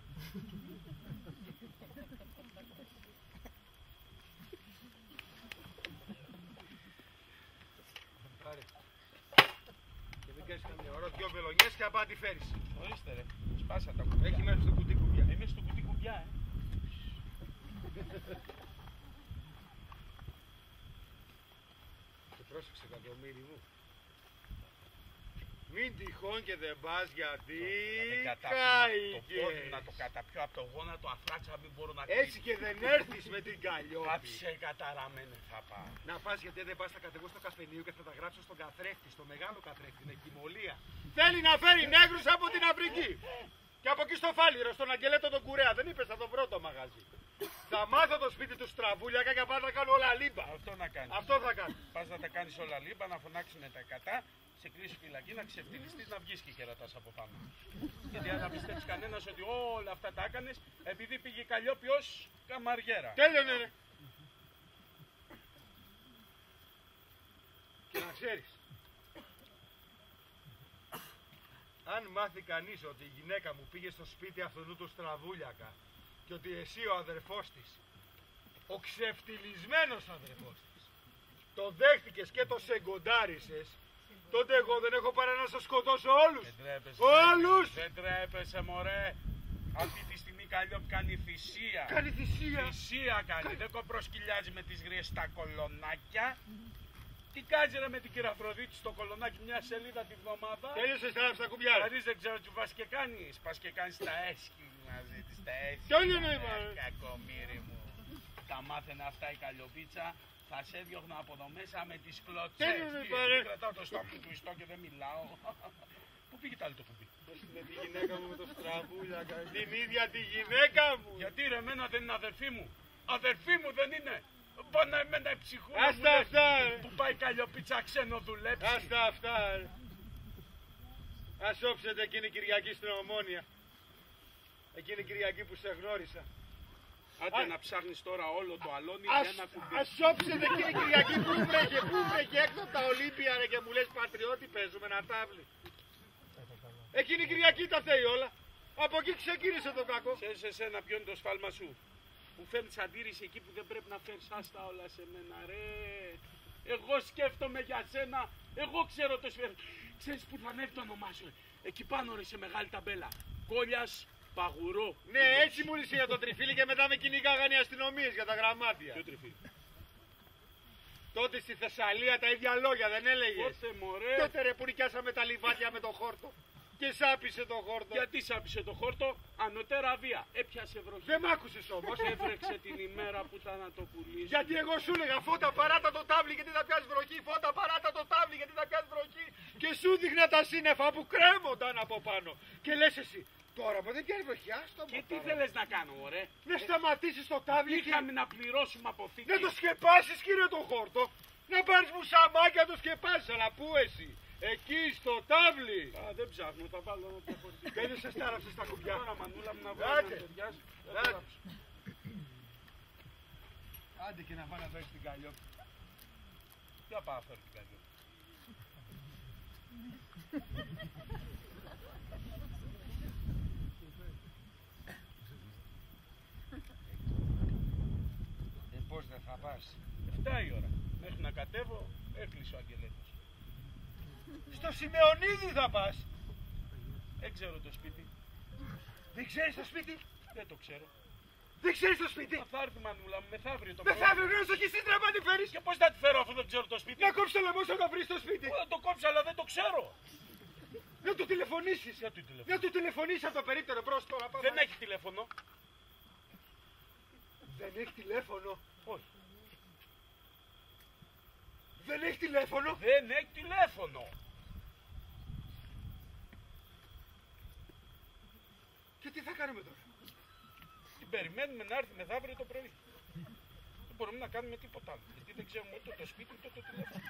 Πάρε. Και μην κάνεις καμιά ώρα δυο βελονιές και απάντη φέρεις. Ορίστε ρε. Σπάσα τα κουμπιά. Έχει μέσα στο κουτί κουμπιά. Είμαι στο κουτί κουμπιά, ε. Και πρόσεξε κακομοίρι μου. Μην τυχόν και δεν πας γιατί Να κατάπιω το πόδι μου, κάηκες. να το καταπιώ από το γόνατο, αφράξα μην μπορώ να Έτσι και δεν έρθεις με την Καλλιόπη. Κάψε καταραμένε θα πάω. Να πας γιατί δεν πας θα κατεβώ στο καφενείο και θα τα γράψω στον καθρέφτη, στο μεγάλο καθρέφτη, την εκκυμολία. Θέλει να φέρει νέγρους από την Αφρική. Και από εκεί στο Φάληρο, στον Αγγελέτο τον Κουρέα. Δεν είπες θα το βρω το μαγαζί. Θα μάθω το σπίτι του στραβούλιακα και πάω να κάνω όλα λίμπα. Αυτό να κάνεις. Αυτό θα κάνω. Πας να τα κάνεις όλα λίμπα, να φωνάξουν τα κατά, σε κλείσει φυλακή, να ξεφτυλιστείς, να βγεις και κερατάς από πάνω. Γιατί αν να πιστέψει κανένας ότι όλα αυτά τα έκανες επειδή πήγε η Καλλιόπη ως καμαριέρα. Τέλειωνε ρε. Και να ξέρεις. Αν μάθει κανείς ότι η γυναίκα μου πήγε στο σπίτι αυτού του στραβούλιακα και ότι εσύ ο αδερφός της, ο ξεφτυλισμένος αδερφός της, το δέχτηκες και το σεγκοντάρισες, τότε εγώ δεν έχω παρά να σας σκοτώσω όλους. Δεν τρέπεσαι. Όλους! Δεν τρέπεσαι, μωρέ. Αυτή τη στιγμή Καλλιόπη κάνει θυσία. Κάνει θυσία. Θυσία κάνει. Δεν κοπροσκυλιάζει με τις γριές στα κολονάκια. Τι κάνει ρε με την κυρία Αφροδίτη στο κολονάκι μια σελίδα τη βδομάδα. Τέλειωσε στα, στα κουμπιά. Δηλαδή δεν ξέρω τι πας και κάνεις. Πας και κάνεις τα έσχη μαζί της, τα έσχη. Ποιο είναι είπα. Κακομοίρη μου. Τα μάθαινε αυτά η Καλλιοπίτσα. Θα σε διώχνα από εδώ μέσα με τις κλωτσές. Τέλειωσε Τι, είπα ρε. κρατάω το στόμα του ιστό και δεν μιλάω. Πού πήγε το άλλο το κουμπί. Με τη γυναίκα μου με το στραβούλιακα. Την ίδια τη γυναίκα μου. Γιατί ρε εμένα δεν είναι αδερφή μου. Αδερφή μου δεν είναι. Πάνω εμένα η ψυχούλα μου Άστα λέει, αυτά ρε. που πάει Καλλιοπίτσα ξένο δουλέψει. Άστα αυτά ρε. Ας όψετε εκείνη η Κυριακή στην Ομόνια. Εκείνη η Κυριακή που σε γνώρισα. Άντε Α- να ψάχνεις τώρα όλο το αλόνι Ας, για ένα κουμπί. ας όψετε εκείνη η Κυριακή που βρέχε, που βρέχε έξω από τα Ολύμπια ρε και μου λες πατριώτη παίζουμε ένα τάβλι. Εκείνη η Κυριακή τα θέει όλα. Από εκεί ξεκίνησε το κακό. Ξέρεις εσένα ποιο είναι το σφάλμα σου. Που φέρνεις αντίρρηση εκεί που δεν πρέπει να φέρεις, άστα όλα σε μένα ρε. Εγώ σκέφτομαι για σένα, εγώ ξέρω το σφαίρο. Ξέρεις που θα ανέβει το όνομά σου. Εκεί πάνω ρε σε μεγάλη ταμπέλα. Κόλιας Παγουρό. Ναι, έτσι μου λύσει για το τριφύλι και μετά με κυνηγάγανε οι αστυνομίες για τα γραμμάτια. Ποιο τριφύλι. Τότε στη Θεσσαλία τα ίδια λόγια δεν έλεγες. Πότε μωρέ. Τότε ρε που νοικιάσαμε τα λιβάδια με το χόρτο. Και σάπισε το χόρτο. Γιατί σάπισε το χόρτο, ανωτέρα βία. Έπιασε βροχή. Δεν μ' άκουσες όμως. Έβρεξε την ημέρα που θα να το πουλήσει. Γιατί εγώ σου έλεγα φώτα παράτα το τάβλι γιατί θα πιάσει βροχή. Φώτα παράτα το τάβλι γιατί θα πιάσει βροχή. Και σου δείχνα τα σύννεφα που κρέμονταν από πάνω. Και λες εσύ, τώρα που δεν πιάνει βροχή, άστο μου. Και τι τώρα. θέλεις να κάνω, ωραία. Να σταματήσεις το τάβλι και Είχαμε να πληρώσουμε αποθήκη. να το σκεπάσεις κύριε το χόρτο. Να πάρεις μουσαμάκια να το σκεπάσεις. Αλλά πού εσύ, εκεί στο τάβλι. Α, δεν ψάχνω, θα βάλω ένα διαφορετικό. Δεν σε στάραψες στα κουμπιά. Τώρα μανούλα μου να Άντε. βγάλω να Άντε. Άντε και να πάει να δώσεις την Καλλιόπη. Για πάω φέρω την Καλλιόπη. Ε, πώς δεν θα πας. εφτά η ώρα. Μέχρι να κατέβω, έκλεισε ο Αγγελέτος. Στο Σιμεωνίδη θα πας. Δεν ξέρω το σπίτι. Δεν ξέρεις το σπίτι. Δεν το ξέρω. Δεν ξέρεις το σπίτι. Μα θα έρθει μανούλα μου μεθαύριο το Μεθαύριο γνωρίζω και εσύ τραβά τη φέρεις. Και πώς θα τη φέρω αφού δεν ξέρω το σπίτι. Να κόψεις το λαιμό σου να βρεις το σπίτι. Πού θα το κόψω, αλλά δεν το ξέρω. Να του τηλεφωνήσεις. Για του τηλέφωνο. Να του τηλεφωνήσεις από το περίπτερο μπρος τώρα. Πάμε. Δεν έχει τηλέφωνο. Δεν έχει τηλέφωνο. Όχι. Δεν έχει τηλέφωνο. Δεν έχει τηλέφωνο. Και τι θα κάνουμε τώρα. Την περιμένουμε να έρθει μεθαύριο το πρωί. Δεν μπορούμε να κάνουμε τίποτα άλλο. Γιατί δεν ξέρουμε ούτε το σπίτι ούτε το τηλέφωνο.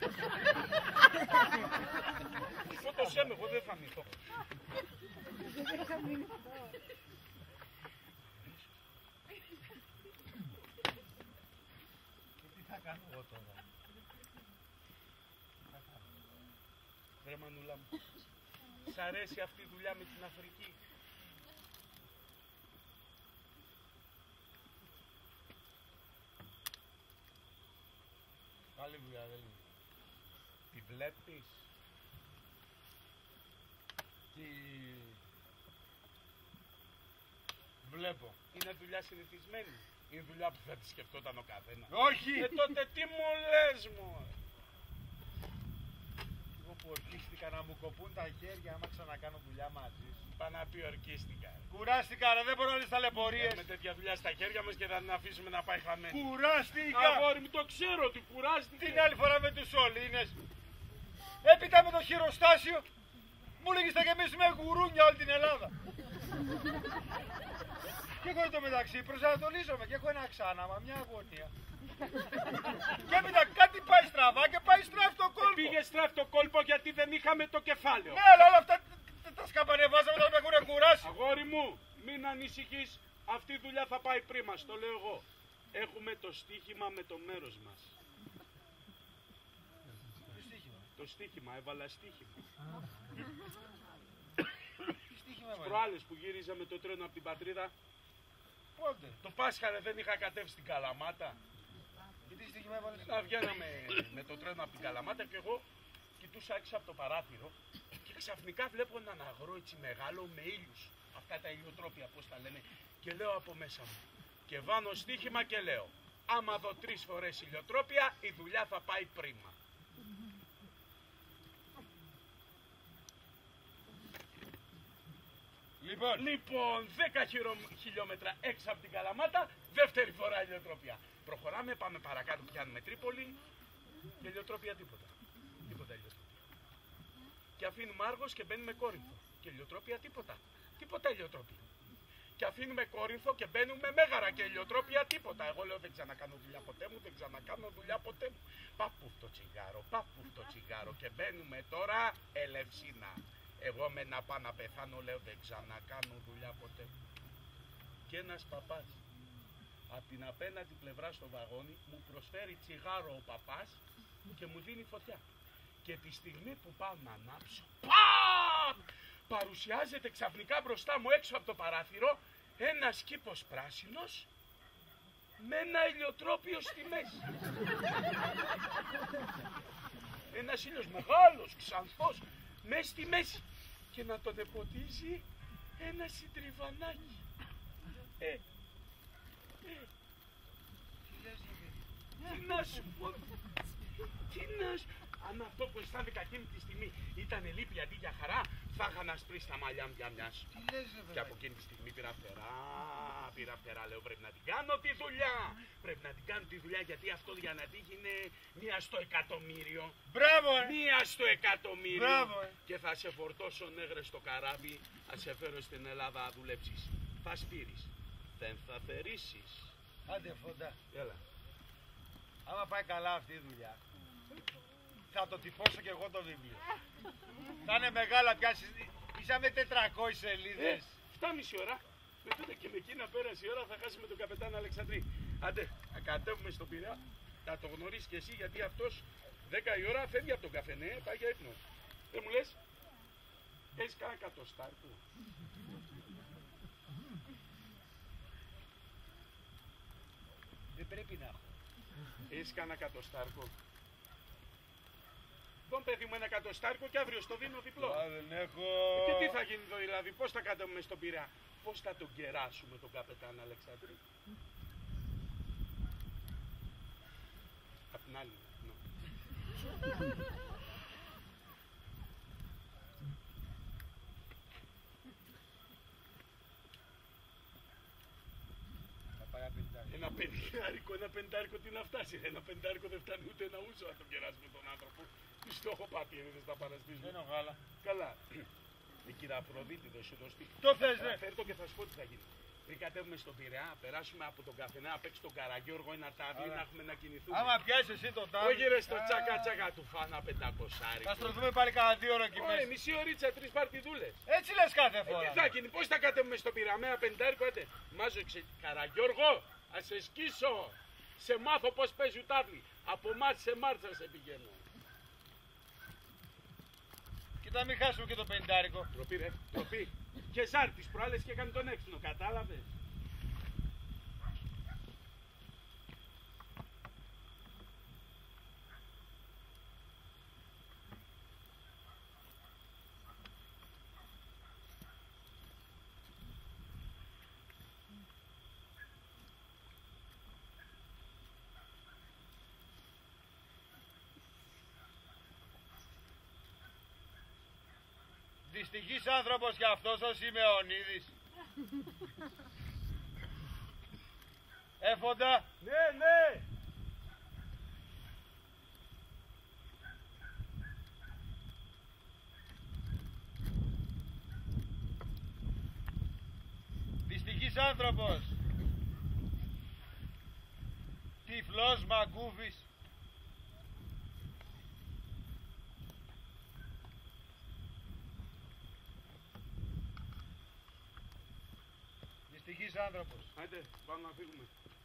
Σκότωσέ με, εγώ δεν θα μυθώ. Τι θα κάνω εγώ τώρα. Βρε μανούλα μου, σ' αρέσει αυτή η δουλειά με την Αφρική. Καλή δουλειά δεν είναι. Τη βλέπεις. Τι... Βλέπω. Είναι δουλειά συνηθισμένη. Είναι δουλειά που θα τη σκεφτόταν ο καθένα. Όχι. Ε, τότε τι μου λες μωρέ. Εγώ που ορκίστηκα να μου κοπούν τα χέρια άμα ξανακάνω δουλειά μαζί σου. Πά να πει ορκίστηκα. Κουράστηκα ρε, δεν μπορώ να λες ταλαιπωρίες. Με τέτοια δουλειά στα χέρια μας και θα την αφήσουμε να πάει χαμένη. Κουράστηκα. Αγόρι μου, το ξέρω ότι κουράστηκε. Την άλλη φορά με τους σωλήνες. Έπειτα με το χειροστάσιο μου λέγεις θα γεμίσουμε γουρούνια όλη την Ελλάδα. Και εγώ το μεταξύ προσανατολίζομαι και έχω ένα ξάναμα, μια αγωνία. Και έπειτα κάτι πάει στραβά και πάει στράφει το κόλπο. Πήγε στράφει το κόλπο γιατί δεν είχαμε το κεφάλαιο. Ναι, αλλά όλα αυτά τα- τα σκαμπανεβάζαμε όταν με έχουν κουράσει. Αγόρι μου, μην ανησυχείς. Αυτή η δουλειά θα πάει πριν μας, το λέω εγώ. Έχουμε το στοίχημα με το μέρος μας. Το στοίχημα, έβαλα στοίχημα. μωρέ. προάλλες που γύριζα με το τρένο από την πατρίδα. Πότε. Το Πάσχα ρε, δεν είχα κατέβει στην Καλαμάτα. Και τι στιγμή έβαλες. Να βγαίναμε με το τρένο από την Καλαμάτα και εγώ κοιτούσα έξω από το παράθυρο και ξαφνικά βλέπω έναν αγρό έτσι μεγάλο με ήλιους. Αυτά τα ηλιοτρόπια πώς τα λένε. Και λέω από μέσα μου. Και βάνω στοίχημα και λέω. Άμα δω τρεις φορές ηλιοτρόπια η δουλειά θα πάει πρίμα. Λοιπόν, Λοιπόν, δέκα χιλιόμετρα έξω από την Καλαμάτα, δεύτερη φορά ηλιοτρόπια. Προχωράμε, πάμε παρακάτω, πιάνουμε Τρίπολη και ηλιοτρόπια τίποτα. Τίποτα ηλιοτρόπια. Και αφήνουμε Άργος και μπαίνουμε Κόρινθο. Και ηλιοτρόπια τίποτα. Τίποτα ηλιοτρόπια. Και αφήνουμε Κόρινθο και μπαίνουμε Μέγαρα και ηλιοτρόπια τίποτα. Εγώ λέω δεν ξανακάνω δουλειά ποτέ μου, δεν ξανακάνω δουλειά ποτέ μου. Παππούφ το τσιγάρο, παππούφ το τσιγάρο. Και μπαίνουμε τώρα Ελευσίνα. Εγώ με να πάω να πεθάνω λέω δεν ξανακάνω δουλειά ποτέ. Και ένας παπάς από την απέναντι πλευρά στο βαγόνι μου προσφέρει τσιγάρο ο παπάς και μου δίνει φωτιά. Και τη στιγμή που πάω να ανάψω, παμ! Παρουσιάζεται ξαφνικά μπροστά μου έξω από το παράθυρο ένας κήπος πράσινος με ένα ηλιοτρόπιο στη μέση. Ένας ήλιος μεγάλος, ξανθός, μέσα στη μέση. Και να τον εποτίζει ένα συντριβανάκι. Ε, ε, τι να σου πω, τι να σου... Αν αυτό που αισθάνθηκα εκείνη τη στιγμή ήταν λύπη αντί για χαρά, θα είχα να σπρίσει τα μαλλιά μου για μια σου. τι λες ρε Και από εκείνη τη στιγμή πήρα φτερά, πήρα φτερά, λέω πρέπει να την κάνω τη δουλειά. Πρέπει να την κάνω τη δουλειά γιατί αυτό για να τύχει είναι μία στο εκατομμύριο. Μπράβο, ε. Μία στο εκατομμύριο. Μπράβο, ε. Και θα σε φορτώσω νέγρες στο καράβι, θα σε φέρω στην Ελλάδα να δουλέψεις. Θα σπείρεις, δεν θα θερήσεις. Άντε φοντά. Έλα. Άμα πάει καλά αυτή η δουλειά, θα το τυπώσω και εγώ το βιβλίο. Θα είναι μεγάλα πια. Είσαμε τετρακόσιες σελίδες. Ε, φτάνει μισή ώρα. Με τότε και με εκείνα πέρασε η ώρα θα χάσουμε τον καπετάν Αλεξανδρή. Άντε, να κατέβουμε στον Πειραιά. Θα το γνωρίσεις και εσύ γιατί αυτός δέκα η ώρα φεύγει από τον καφενέ, πάει για ύπνο. Δεν μου λες, έχεις κανένα κατοστάρκο. Δεν πρέπει να έχω. Έχεις κανένα κατοστάρκο. Λοιπόν παιδί μου ένα εκατοστάρκο και αύριο στο δίνω διπλό. Α, δεν έχω. Και τι θα γίνει εδώ δηλαδή, πώς θα κατέβουμε στον Πειραιά, πώς θα τον κεράσουμε τον καπετάν Αλεξανδρή. Απ' την άλλη. Ναι. Θα πάει απεντάρι. Ένα πεντάρικο, ένα πεντάρικο τι να φτάσει. Ένα πεντάρικο δεν φτάνει ούτε ένα ούσο να τον κεράσουμε τον άνθρωπο. Τι στόχο πατήριδες θα παρασπίσουμε. Δεν έχω γάλα. Καλά. Η κυρία Αφροδίτη δεν σου δώσει. Το θες, ναι. Φέρ' το και θα σου πω τι θα γίνει. Πριν κατέβουμε στον Πειραιά, περάσουμε από τον καφενέ απ' έξω τον Καραγιώργο, ένα τάδι, Άρα. να έχουμε να κινηθούμε. Άμα πιάσεις εσύ το τάδι. Όχι ρε στο τσάκα τσάκα του φάνα πεντακοσάρι. Θα στρωθούμε πάλι κάνα δύο ώρα εκεί Ωραία, μέσα. μισή ωρίτσα, τρεις παρτιδούλες. Έτσι λες κάθε Ε, φορά. τι θα γίνει, πώς θα κατέβουμε στο Πειραιά με ένα πεντάρικο, άντε. Μάζω εξε... Καραγιώργο, ας σε σκίσω. Σε μάθω πώς παίζει τάβλη. Από μάτς σε μάρτσα σε πηγαίνω. Κοίτα μην χάσουμε και το πεντάρικο. Τροπή ρε, τροπή. Και ζάρ τις προάλλες και έκανε τον έξινο, κατάλαβες. Δυστυχής άνθρωπος κι αυτός ο Σιμεωνίδης. Έφοντα. Ναι, ναι. Δυστυχής άνθρωπος. Τυφλός μαγκούφης. Δυστυχής άνθρωπος. Άντε, πάμε να φύγουμε.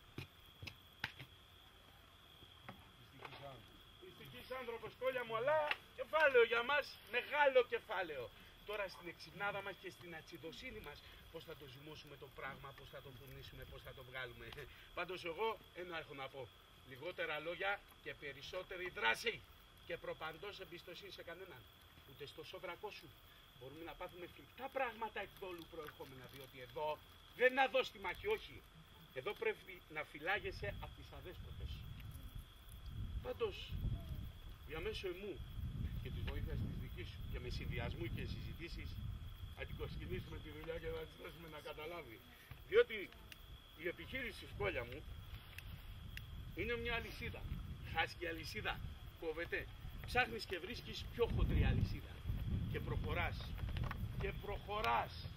Δυστυχής άνθρωπος. Δυστυχής άνθρωπος κόλλια μου, αλλά κεφάλαιο για μας, μεγάλο κεφάλαιο. τώρα στην εξυπνάδα μας και στην ατσιδοσύνη μας πώς θα το ζυμώσουμε το πράγμα, πώς θα το φουρνίσουμε, πώς θα το βγάλουμε. Πάντως εγώ ένα έχω να πω. Λιγότερα λόγια και περισσότερη δράση και προπαντός εμπιστοσύνη σε κανέναν. Ούτε στο σόβρακό σου. Μπορούμε να πάθουμε φρικτά πράγματα εκδόλου προερχόμενα, διότι εδώ δεν είναι να δώσει τη μάχη, όχι. Εδώ πρέπει να φυλάγεσαι από τις αδέσποτες. Πάντως, για μέσω εμού και της βοήθειας της δικής σου και με συνδυασμού και συζητήσεις, θα την κοσκινήσουμε τη δουλειά και θα της δώσουμε να καταλάβει. Διότι η επιχείρηση σκόλια μου είναι μια αλυσίδα. Χάσκει αλυσίδα, κόβεται. Ψάχνεις και βρίσκεις πιο χοντρή αλυσίδα. Και προχωράς. Και προχωράς.